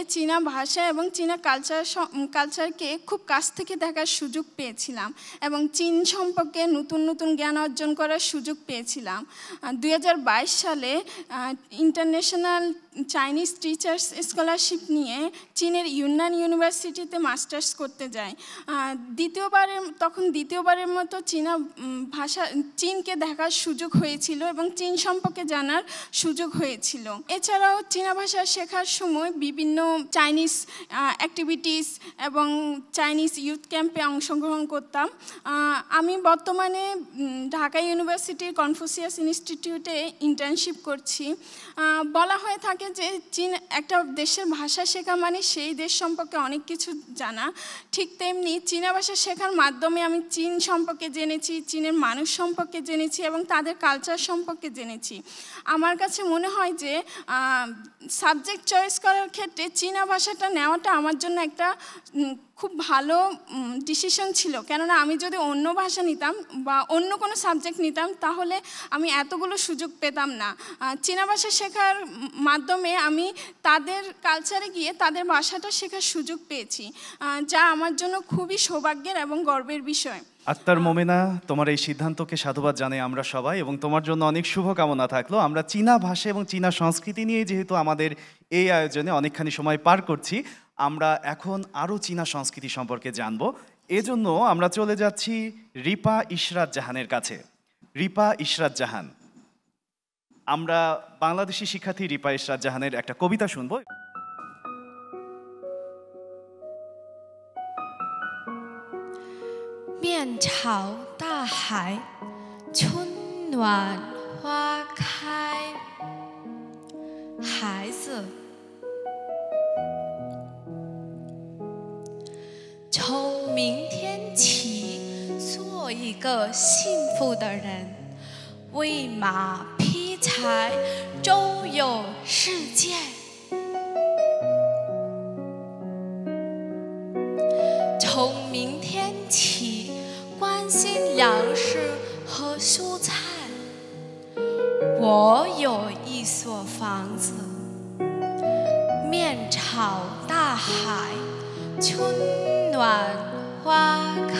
Speaker 6: চীনা ভাষা এবং চীনা কালচারকে খুব কাছ থেকে দেখার সুযোগ পেয়েছিলাম এবং চীন সম্পর্কে নতুন নতুন জ্ঞান অর্জন করার সুযোগ পেয়েছিলাম। 2022 সালে ইন্টারন্যাশনাল চাইনিজ টিচার্স স্কলারশিপ নিয়ে চীনের ইউনান ইউনিভার্সিটিতে মাস্টার্স করতে যায়। দ্বিতীয়বারের মতো চীনকে দেখার সুযোগ হয়েছিল এবং চীন সম্পর্কে জানার সুযোগ হয়েছিল। এছাড়াও চীনা ভাষা শেখার সময় বিভিন্ন চাইনিজ অ্যাক্টিভিটিস এবং চাইনিজ ইউথ ক্যাম্পে অংশগ্রহণ করতাম। আমি বর্তমানে ঢাকা ইউনিভার্সিটির কনফুসিয়াস ইনস্টিটিউটে ইন্টার্নশিপ করছি। বলা হয়ে থাকে যে চীন একটা দেশের ভাষা শেখা মানে সেই দেশ সম্পর্কে অনেক কিছু জানা। ঠিক তেমনি চীনা ভাষা শেখার মাধ্যমে আমি চীন সম্পর্কে জেনেছি, চীনের মানুষ সম্পর্কে জেনেছি এবং তাদের কালচার সম্পর্কে জেনেছি। আমার কাছে মনে হয় যে সাবজেক্ট চয়েস করার ক্ষেত্রে চীনা ভাষাটা নেওয়াটা আমার জন্য একটা খুব ভালো ডিসিশন ছিল, কেননা আমি যদি অন্য ভাষা নিতাম বা অন্য কোনো সাবজেক্ট নিতাম তাহলে আমি এতগুলো সুযোগ পেতাম না। চীনা ভাষা শেখার মাধ্যমে আমি তাদের কালচারে গিয়ে তাদের ভাষাটা শেখার সুযোগ পেয়েছি, যা আমার জন্য খুবই সৌভাগ্যের এবং গর্বের বিষয়।
Speaker 1: আক্তার মোমেনা, তোমার এই সিদ্ধান্তকে সাধুবাদ জানাই আমরা সবাই এবং তোমার জন্য অনেক শুভকামনা থাকলো। আমরা চীনা ভাষা এবং চীনা সংস্কৃতি নিয়ে যেহেতু আমাদের এই আয়োজনে অনেকখানি সময় পার করছি, আমরা এখন আরও চীনা সংস্কৃতি সম্পর্কে জানবো। এজন্য আমরা চলে যাচ্ছি রিপা ইশরাত জাহানের কাছে। রিপা ইশরাত জাহান, আমরা বাংলাদেশি শিক্ষার্থী রিপা ইশরাত জাহানের একটা কবিতা শুনবো।
Speaker 3: 面朝大海，春暖花开。孩子，从明天起，做一个幸福的人，为马劈柴，周游世界。从明天起，关心粮食和蔬菜。我有一所房子，面朝大海，春暖花开。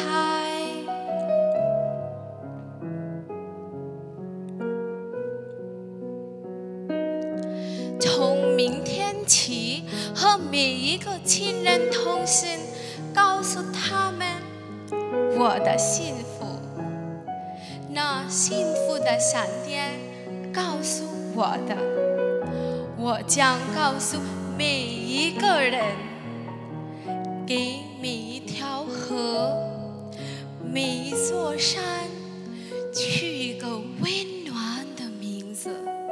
Speaker 3: 从明天起，和每一个亲人通信，告诉他们我的幸福。那幸福的闪电告诉我的，我将告诉每一个人，给每一条河、每一座山取一个温暖的名字。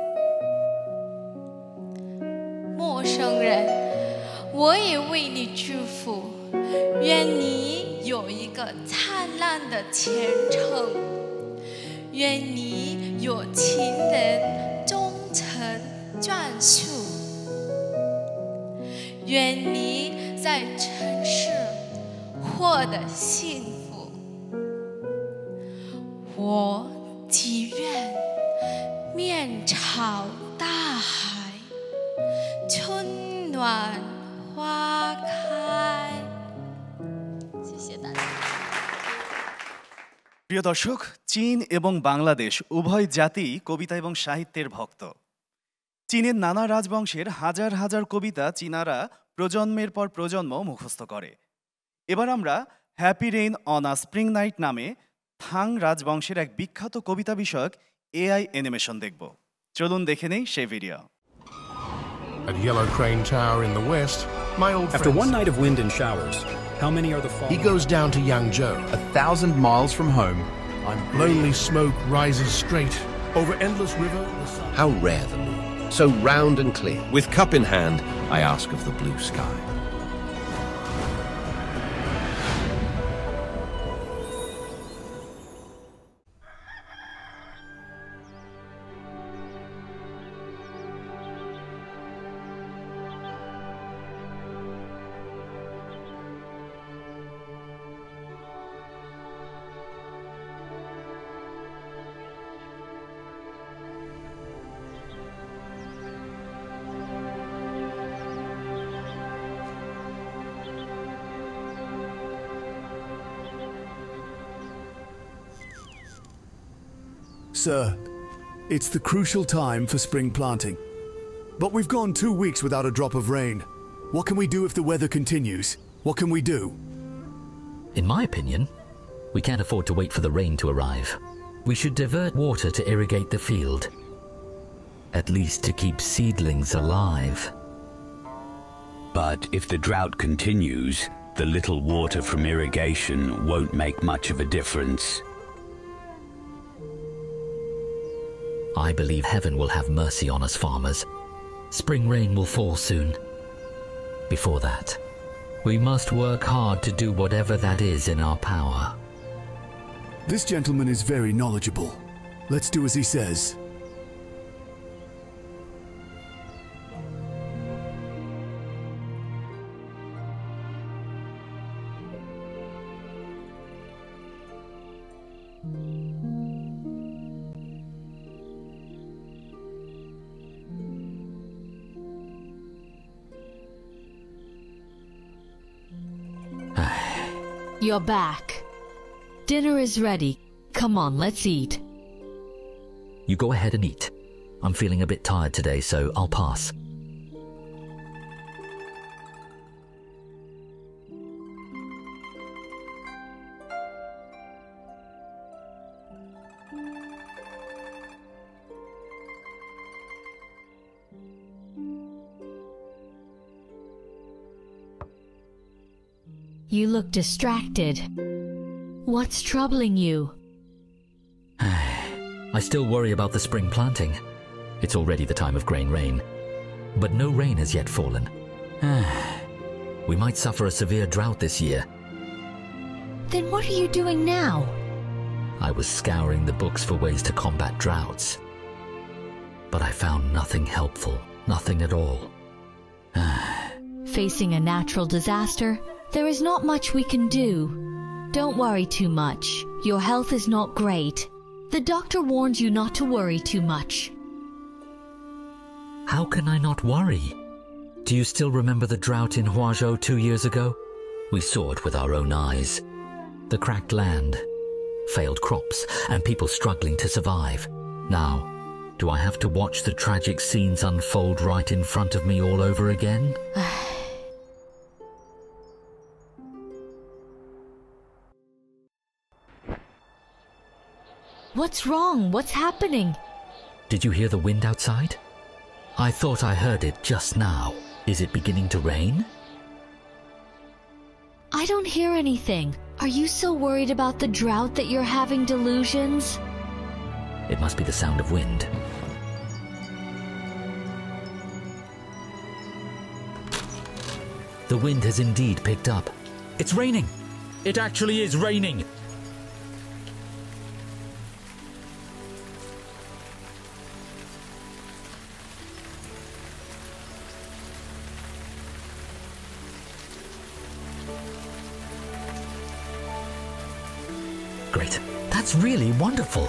Speaker 3: 陌生人，我也为你祝福，愿你有一个灿烂的前程，愿你有情人终成眷属，愿你在城市获得幸福。我祈愿面朝大海，春暖花开。谢谢大家。
Speaker 1: প্রিয় দর্শক, চীন এবং বাংলাদেশ উভয় জাতি কবিতা এবং সাহিত্যের ভক্ত। চীনের নানা রাজবংশের হাজার হাজার কবিতা চীনারা প্রজন্মের পর প্রজন্ম মুখস্থ করে। এবার আমরা happy rain on a spring night নামে থাং রাজবংশের এক বিখ্যাত কবিতা বিষয়ক এআই অ্যানিমেশন দেখব। চলুন দেখে নেই সেই video.
Speaker 17: At Yellow Crane Tower in the west, my old
Speaker 20: After
Speaker 17: friends...
Speaker 20: one night of wind and showers, how many are the fallen?
Speaker 17: He goes down to Yangzhou.
Speaker 21: 1,000 miles from home.
Speaker 17: Lonely smoke rises straight over endless river.
Speaker 22: How rare the moon, so round and clear. With cup in hand, I ask of the blue sky.
Speaker 2: Sir, it's the crucial time for spring planting. But we've gone 2 weeks without a drop of rain. What can we do if the weather continues? What can we do?
Speaker 5: In my opinion, we can't afford to wait for the rain to arrive. We should divert water to irrigate the field. At least to keep seedlings alive.
Speaker 23: But if the drought continues, the little water from irrigation won't make much of a difference.
Speaker 5: I believe heaven will have mercy on us farmers. Spring rain will fall soon. Before that, we must work hard to do whatever that is in our power.
Speaker 2: This gentleman is very knowledgeable. Let's do as he says.
Speaker 24: You're back. Dinner is ready. Come on, let's eat.
Speaker 5: You go ahead and eat. I'm feeling a bit tired today, so I'll pass.
Speaker 24: You look distracted. What's troubling you?
Speaker 5: I still worry about the spring planting. It's already the time of grain rain. But no rain has yet fallen. We might suffer a severe drought this year.
Speaker 24: Then what are you doing now?
Speaker 5: I was scouring the books for ways to combat droughts. But I found nothing helpful, nothing at all.
Speaker 24: Facing a natural disaster, there is not much we can do. Don't worry too much. Your health is not great. The doctor warned you not to worry too much.
Speaker 5: How can I not worry? Do you still remember the drought in Huazhou 2 years ago? We saw it with our own eyes. The cracked land, failed crops, and people struggling to survive. Now, do I have to watch the tragic scenes unfold right in front of me all over again?
Speaker 24: What's wrong? What's happening?
Speaker 5: Did you hear the wind outside? I thought I heard it just now. Is it beginning to rain?
Speaker 24: I don't hear anything. Are you so worried about the drought that you're having delusions?
Speaker 5: It must be the sound of wind. The wind has indeed picked up. It's raining! It actually is raining! Great. That's really wonderful.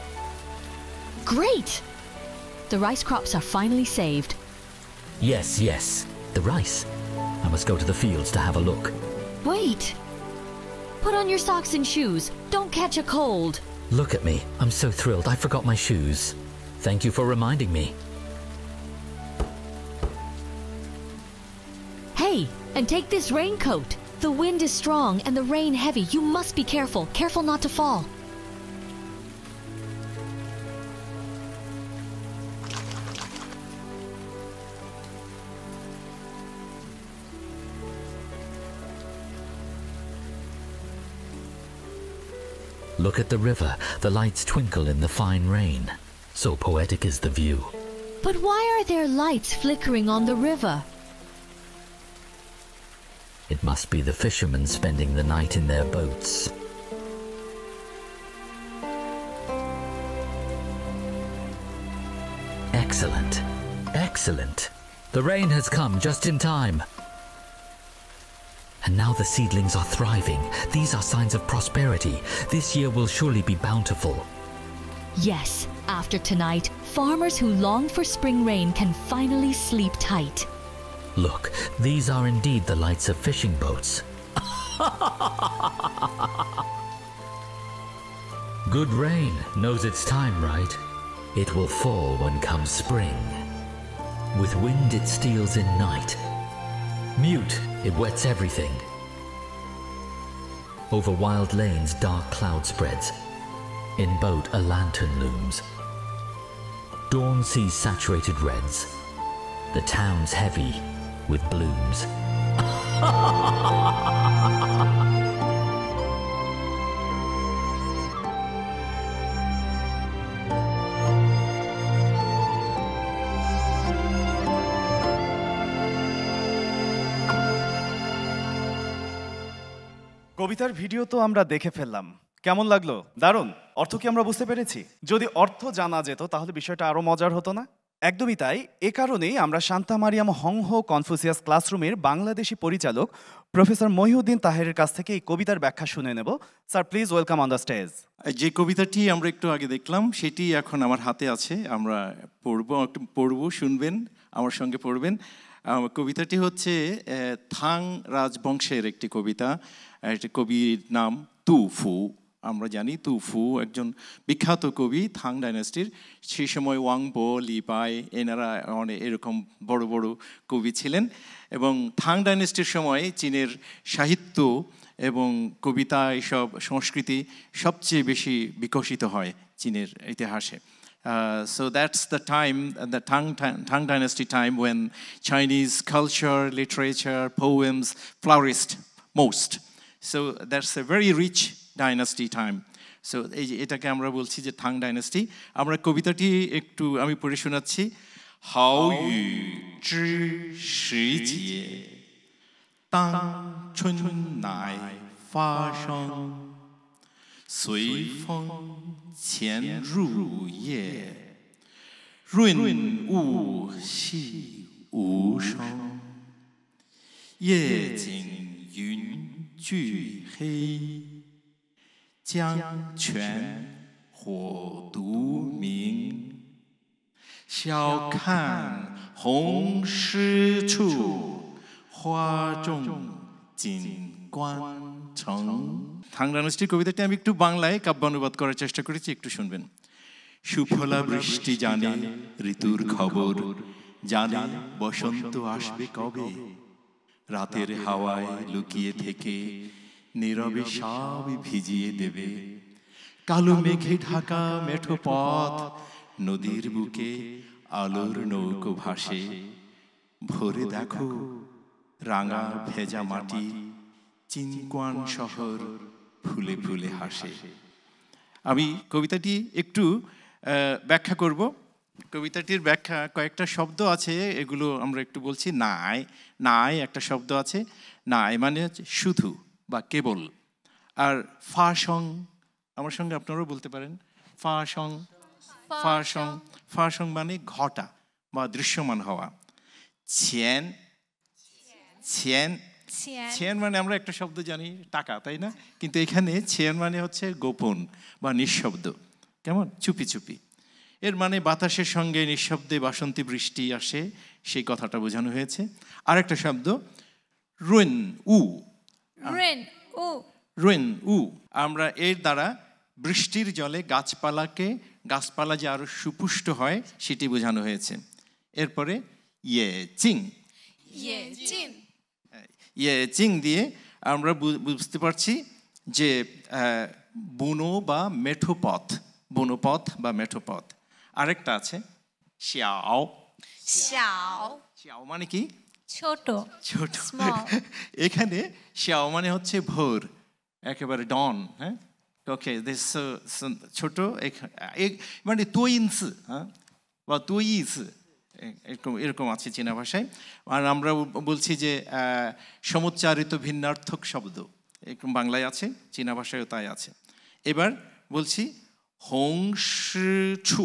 Speaker 24: Great! The rice crops are finally saved.
Speaker 5: Yes, yes. The rice. I must go to the fields to have a look.
Speaker 24: Wait! Put on your socks and shoes. Don't catch a cold.
Speaker 5: Look at me. I'm so thrilled I forgot my shoes. Thank you for reminding me.
Speaker 24: Hey, and take this raincoat. The wind is strong and the rain heavy. You must be careful. Careful not to fall.
Speaker 5: Look at the river. The lights twinkle in the fine rain. So poetic is the view.
Speaker 24: But why are there lights flickering on the river?
Speaker 5: It must be the fishermen spending the night in their boats. Excellent. Excellent. The rain has come just in time. And now the seedlings are thriving. These are signs of prosperity. This year will surely be bountiful.
Speaker 24: Yes, after tonight, farmers who long for spring rain can finally sleep tight.
Speaker 5: Look, these are indeed the lights of fishing Good rain knows its time, right? It will fall when comes spring. With wind it steals in night. Mute, it wets everything. Over wild lanes dark cloud spreads. In boat a lantern looms. Dawn sees saturated reds. The town's heavy with blooms.
Speaker 1: কবিতার video তো আমরা দেখে ফেললাম, কেমন লাগলো? দারুণ। অর্থ কি আমরা বুঝতে পেরেছি? যদি অর্থ জানা যেত তাহলে বিষয়টা আরো মজার হতো না? একদমই তাই। এ কারণেই আমরা শান্তা মারিয়াম হংহো কনফুসিয়াস ক্লাসরুমের বাংলাদেশি পরিচালক প্রফেসর মহিউদ্দিন তাহেরের কাছ থেকে এই কবিতার ব্যাখ্যা শুনে নেব। Sir please welcome on the stage.
Speaker 7: যে কবিতাটি আমরা একটু আগে দেখলাম সেটি এখন আমার হাতে আছে, আমরা পড়ব, শুনবেন, আমার সঙ্গে পড়বেন। কবিতাটি হচ্ছে থাং রাজবংশের একটি কবিতা। একটি কবির নাম তু ফু। আমরা জানি তু ফু একজন বিখ্যাত কবি থাং ডাইনাস্টির। সেই সময় ওয়াংবো, লিপাই এনারা অনেক এরকম বড় বড় কবি ছিলেন। এবং থাং ডাইনাস্টির সময় চীনের সাহিত্য এবং কবিতা এসব সংস্কৃতি সবচেয়ে বেশি বিকশিত হয় চীনের ইতিহাসে। So that's the time, the Tang Dynasty time, when Chinese culture, literature, poems flourished most. So that's a very rich dynasty time. So এটাকে আমরা বলছি যে থাং ডাইনাস্টি। আমরা কবিতাটি একটু আমি পড়ে শোনাচ্ছি। হাও য়ু zhi shi jie当春乃发生随风潜入夜润物细无声夜景云俱黑江泉火独明小看红湿处花种锦官城। থাং ডাইনাস্টির কবিতাটি আমি একটু বাংলায় কাব্যানুবাদ করার চেষ্টা করেছি, একটু শুনবেন। সুফলা বৃষ্টি জানে ঋতুর খবর, জানে বসন্ত আসবে কবে, রাতের হাওয়ায় লুকিয়ে থেকে নীরবে সব ভিজিয়ে দেবে। কালো মেঘে ঢাকা মেঠো পথ, নদীর বুকে আলোর নৌকো ভাসে। ভোরে দেখো রাঙা ভেজা মাটি, চিনকোয়ান শহর ফুলে ফুলে হাসে। আমি কবিতাটি একটু ব্যাখ্যা করব। কবিতাটির ব্যাখ্যা, কয়েকটা শব্দ আছে, এগুলো আমরা একটু বলছি। নাই, নাই একটা শব্দ আছে। নাই মানে হচ্ছে শুধু বা কেবল। আর ফা সং, আমার সঙ্গে আপনারাও বলতে পারেন। ফা সং, ফা সং, ফা সং মানে ঘটা বা দৃশ্যমান হওয়া। ছেন, ছেন, ছেন মানে আমরা একটা শব্দ জানি টাকা, তাই না? কিন্তু এখানে ছেন মানে হচ্ছে গোপন বা নিঃশব্দ, কেমন চুপি চুপি। এর মানে বাতাসের সঙ্গে নিঃশব্দে বাসন্তী বৃষ্টি আসে, সেই কথাটা বোঝানো হয়েছে। আরেকটা শব্দ রুন উ, রুন উ, আমরা এর দ্বারা বৃষ্টির জলে গাছপালা যে আরো সুপুষ্ট হয় সেটি বোঝানো হয়েছে। এরপরে ইয়ে চিং, ইয়ে চিং দিয়ে আমরা বুঝতে পারছি যে বুনো বা মেঠো পথ, বুনো পথ বা মেঠো পথ। আরেকটা আছে xiao, xiao মানে কি?
Speaker 3: ছোট,
Speaker 7: ছোট। এখানে xiao মানে হচ্ছে ভোর, একেবারে ডন। হ্যাঁ, ওকে, ছোট মানে তোইনসি, হ্যাঁ, বা তোইসি, এরকম আছে চীনা ভাষায়। আর আমরা বলছি যে সমুচ্চারিত ভিন্নার্থক শব্দ এরকম বাংলায় আছে, চীনা ভাষায়ও তাই আছে। এবার বলছি হং শি ছু।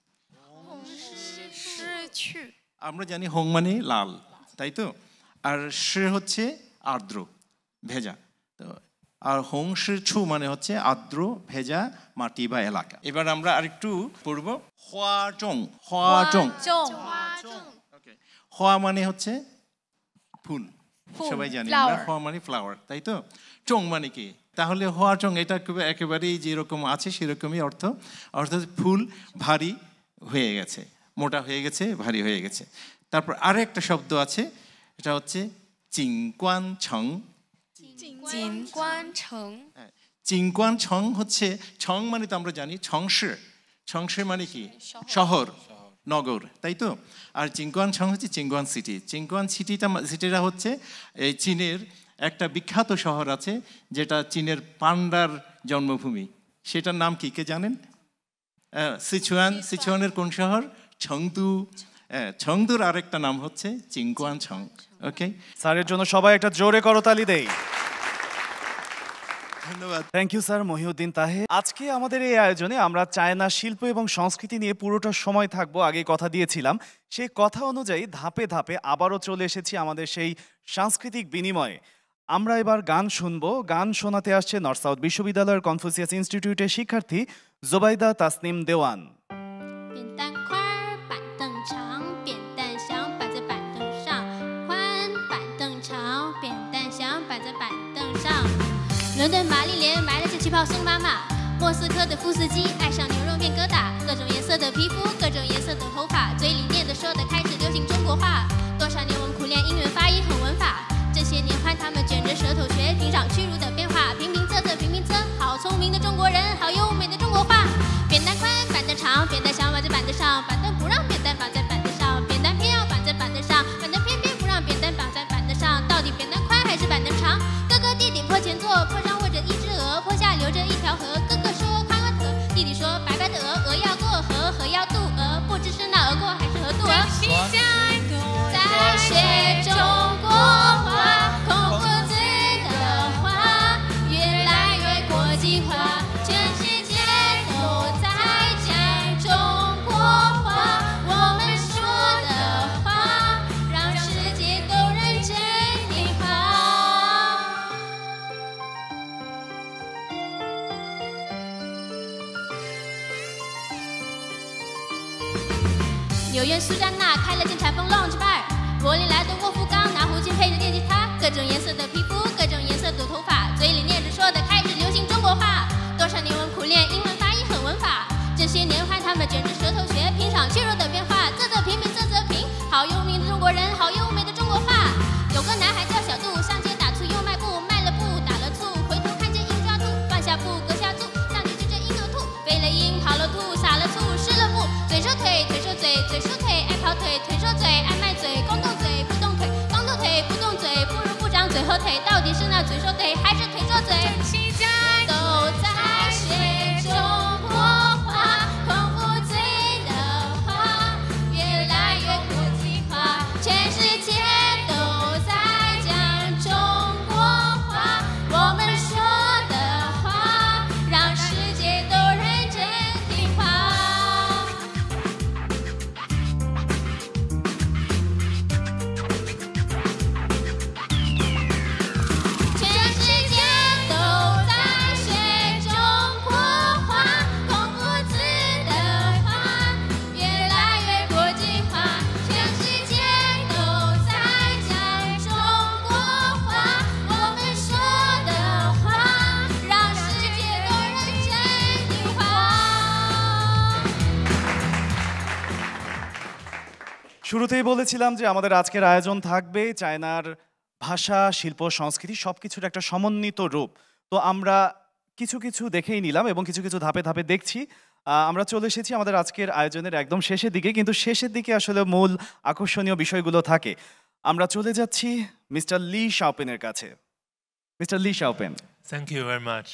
Speaker 7: আমরা জানি হং মানে লাল, তাই তো? আর শি হচ্ছে আর্দ্র, ভেজা। তো আর হং শি ছু মানে হচ্ছে আর্দ্র ভেজা মাটি বা এলাকা। এবার আমরা আরেকটু পড়ব হওয়া চং, হওয়া চং। হওয়া মানে হচ্ছে ফুল,
Speaker 3: ফুল,
Speaker 7: সবাই জানি
Speaker 3: flower.
Speaker 7: আমরা হওয়া মানে ফ্লাওয়ার, তাই তো? চং মানে কি? তাহলে হওয়া চং এটা একেবারেই যেরকম আছে সেরকমই অর্থ, অর্থাৎ ফুল ভারী হয়ে গেছে, মোটা হয়ে গেছে, ভারী হয়ে গেছে। তারপর আরেকটা শব্দ আছে, এটা হচ্ছে চিংকোয়ান ছং।
Speaker 3: জিনকোয়ান ছং।
Speaker 7: চিংকোয়ান ছং হচ্ছে, ছং মানে তো আমরা জানি ছংশি, ছংশি মানে কি? শহর, নগর, তাই তো? আর চিংকোয়ান ছং হচ্ছে চিংকোয়ান সিটি। চিংকোয়ান সিটিটা হচ্ছে এই চীনের একটা বিখ্যাত শহর আছে, যেটা চীনের পান্ডার জন্মভূমি। সেটার নাম কি কে জানেন? সিচুয়ান। সিচুয়ানের কোন শহর? ছংদু। ছংদুর আরেকটা নাম হচ্ছে চিংকোয়ান ছং। ওকে,
Speaker 1: স্যারের জন্য সবাই একটা জোরে করতালি দেই।
Speaker 7: ধন্যবাদ।
Speaker 1: থ্যাংক ইউ স্যার মহিউদ্দিন তাহে। আজকে আমাদের এই আয়োজনে আমরা চায়না শিল্প এবং সংস্কৃতি নিয়ে পুরোটা সময় থাকবো, আগে কথা দিয়েছিলাম। সেই কথা অনুযায়ী ধাপে ধাপে আবারও চলে এসেছি আমাদের সেই সাংস্কৃতিক বিনিময়ে। আমরা এবার গান শুনবো। গান শোনাতে আসছে নর্থ সাউথ বিশ্ববিদ্যালয়ের কনফুসিয়াস ইনস্টিটিউটের শিক্ষার্থী জোবাইদা তাসনিম দেওয়ান।
Speaker 16: 扁担宽，板凳长，扁担箱摆在板凳上。宽板凳长，扁担箱摆在板凳上。伦敦玛丽莲买了件旗袍送妈妈。莫斯科的夫斯基爱上牛肉面疙瘩，各种颜色的皮肤，各种颜色的头发，嘴里念的说的开始流行中国话。多少年我们苦练英文发音和文法，这些年换他们卷着舌头学平上屈辱的变化。平平仄仄平平仄，好聪明的中国人，好优美的中国话。扁担宽，板凳长，扁担箱摆在板凳上，板凳不让扁担绑在板凳上，扁担偏要绑在板凳上，板凳偏偏不让扁担绑在板凳上。到底扁担宽还是板凳长？哥哥弟弟坡前坐，坡上卧着一只鹅，坡下流着一条河。哥哥说康阿河，弟弟说白白的鹅，鹅要过河，河要渡鹅，不知是那鹅过还是河渡鹅。在学中国话，孔夫子的话越来越国际化，全世界都在讲中国话，我们说的话让世界都认真听话。纽约苏珊娜开了间禅风 lounge bar， 柏林来的沃夫冈拿胡琴配着电吉他，各种颜色的皮肤，各种颜色的头发，嘴里念着说的开始流行中国话。多少年我们苦练英文发音和文法，这些年换他们卷着舌头学平上去弱的变化，仄仄平平仄仄平，好优美的中国人，好优美的中国话。有个男孩叫小杜，上街打醋又卖布，卖了布打了醋，回头看见鹰抓兔，放下布搁下醋，上去追着鹰和兔，飞了鹰跑了兔，撒了醋湿了布，嘴说腿，腿说嘴，嘴说腿，爱跑腿，腿说嘴，爱卖嘴，光动嘴不动腿，光动腿不动嘴，不如不长嘴和腿，到底是那嘴说腿还是腿说嘴？都在学中国话，孔夫子的话越来越国际化，全世界都在讲中国话，我们说的话让世界都认真听话。全世界都在学中国话，孔夫子的话越来越国际化，全世界都在讲中国话，我们说的话让世界都认真听话。
Speaker 1: শুরুতেই বলেছিলাম যে আমাদের আজকের আয়োজন থাকবে চায়নার ভাষা, শিল্প, সংস্কৃতি সবকিছুর একটা সমন্বিত রূপ। তো আমরা কিছু কিছু দেখেই নিলাম এবং কিছু কিছু ধাপে ধাপে দেখছি। আমরা চলে এসেছি আমাদের আজকের আয়োজনের একদম শেষের দিকে, কিন্তু শেষের দিকে আসলে মূল আকর্ষণীয় বিষয়গুলো থাকে। আমরা চলে যাচ্ছি মিস্টার লি শাওপেনের কাছে। Mister Li Shaopen,
Speaker 15: Thank you very much.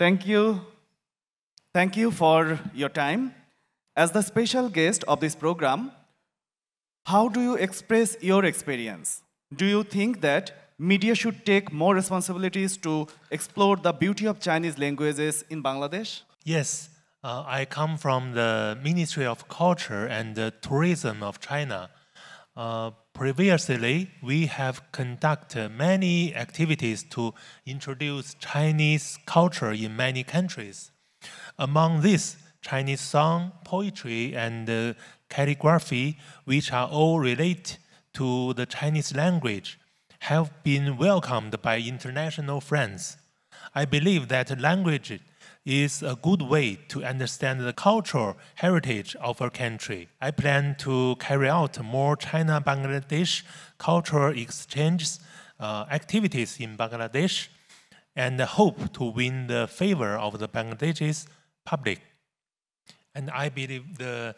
Speaker 1: Thank you for your time. As the special guest of this program, how do you express your experience? Do you think that media should take more responsibilities to explore the beauty of Chinese languages in Bangladesh?
Speaker 15: Yes, I come from the Ministry of Culture and Tourism of China. Previously, we have conducted many activities to introduce Chinese culture in many countries. Among these, Chinese song, poetry, and calligraphy, which are all related to the Chinese language, have been welcomed by international friends. I believe that language is a good way to understand the cultural heritage of our country. I plan to carry out more China-Bangladesh cultural exchange activities in Bangladesh and hope to win the favor of the Bangladeshi public. And I believe the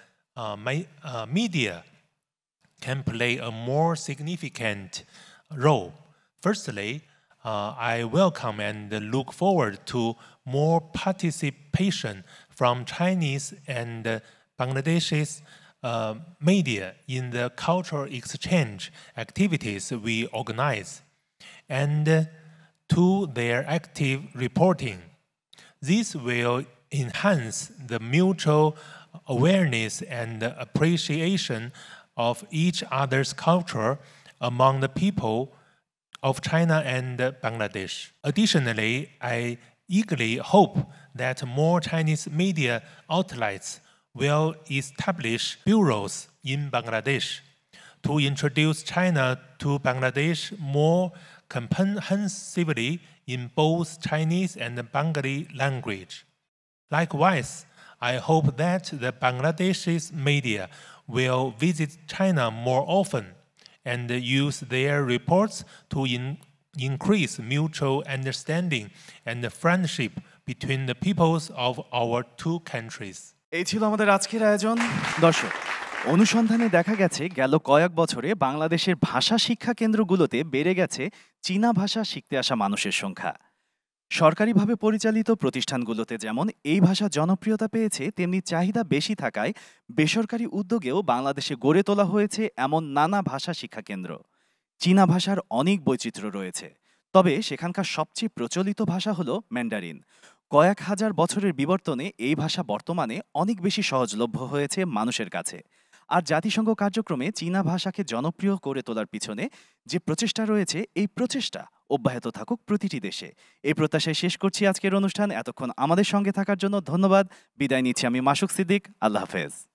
Speaker 15: media can play a more significant role. Firstly, I welcome and look forward to more participation from Chinese and Bangladeshi media in the cultural exchange activities we organize, and to their active reporting. This will enhance the mutual awareness and appreciation of each other's culture among the people of China and Bangladesh. Additionally, I eagerly hope that more Chinese media outlets will establish bureaus in Bangladesh to introduce China to Bangladesh more comprehensively in both Chinese and Bengali language. Likewise, I hope that the Bangladeshi media will visit China more often and use their reports to increase mutual understanding and friendship between the peoples of our two countries.
Speaker 1: এই ছিল আমাদের আজকের আয়োজন। দর্শক, অনুসন্ধানে দেখা গেছে গেল কয়েক বছরে বাংলাদেশের ভাষা শিক্ষা কেন্দ্রগুলোতে বেড়ে গেছে চীনা ভাষা শিখতে আসা মানুষের সংখ্যা। সরকারিভাবে পরিচালিত প্রতিষ্ঠানগুলোতে যেমন এই ভাষা জনপ্রিয়তা পেয়েছে, তেমনি চাহিদা বেশি থাকায় বেসরকারি উদ্যোগেও বাংলাদেশে গড়ে তোলা হয়েছে এমন নানা ভাষা শিক্ষা কেন্দ্র। চীনা ভাষার অনেক বৈচিত্র্য রয়েছে, তবে সেখানকার সবচেয়ে প্রচলিত ভাষা হলো ম্যান্ডারিন। কয়েক হাজার বছরের বিবর্তনে এই ভাষা বর্তমানে অনেক বেশি সহজলভ্য হয়েছে মানুষের কাছে। আর জাতিসংঘ কার্যক্রমে চীনা ভাষাকে জনপ্রিয় করে তোলার পিছনে যে প্রচেষ্টা রয়েছে, এই প্রচেষ্টা অব্যাহত থাকুক প্রতিটি দেশে। এই প্রত্যাশায় শেষ করছি আজকের অনুষ্ঠান। এতক্ষণ আমাদের সঙ্গে থাকার জন্য ধন্যবাদ। বিদায় নিচ্ছি আমি মাসুক সিদ্দিক। আল্লাহ হাফেজ।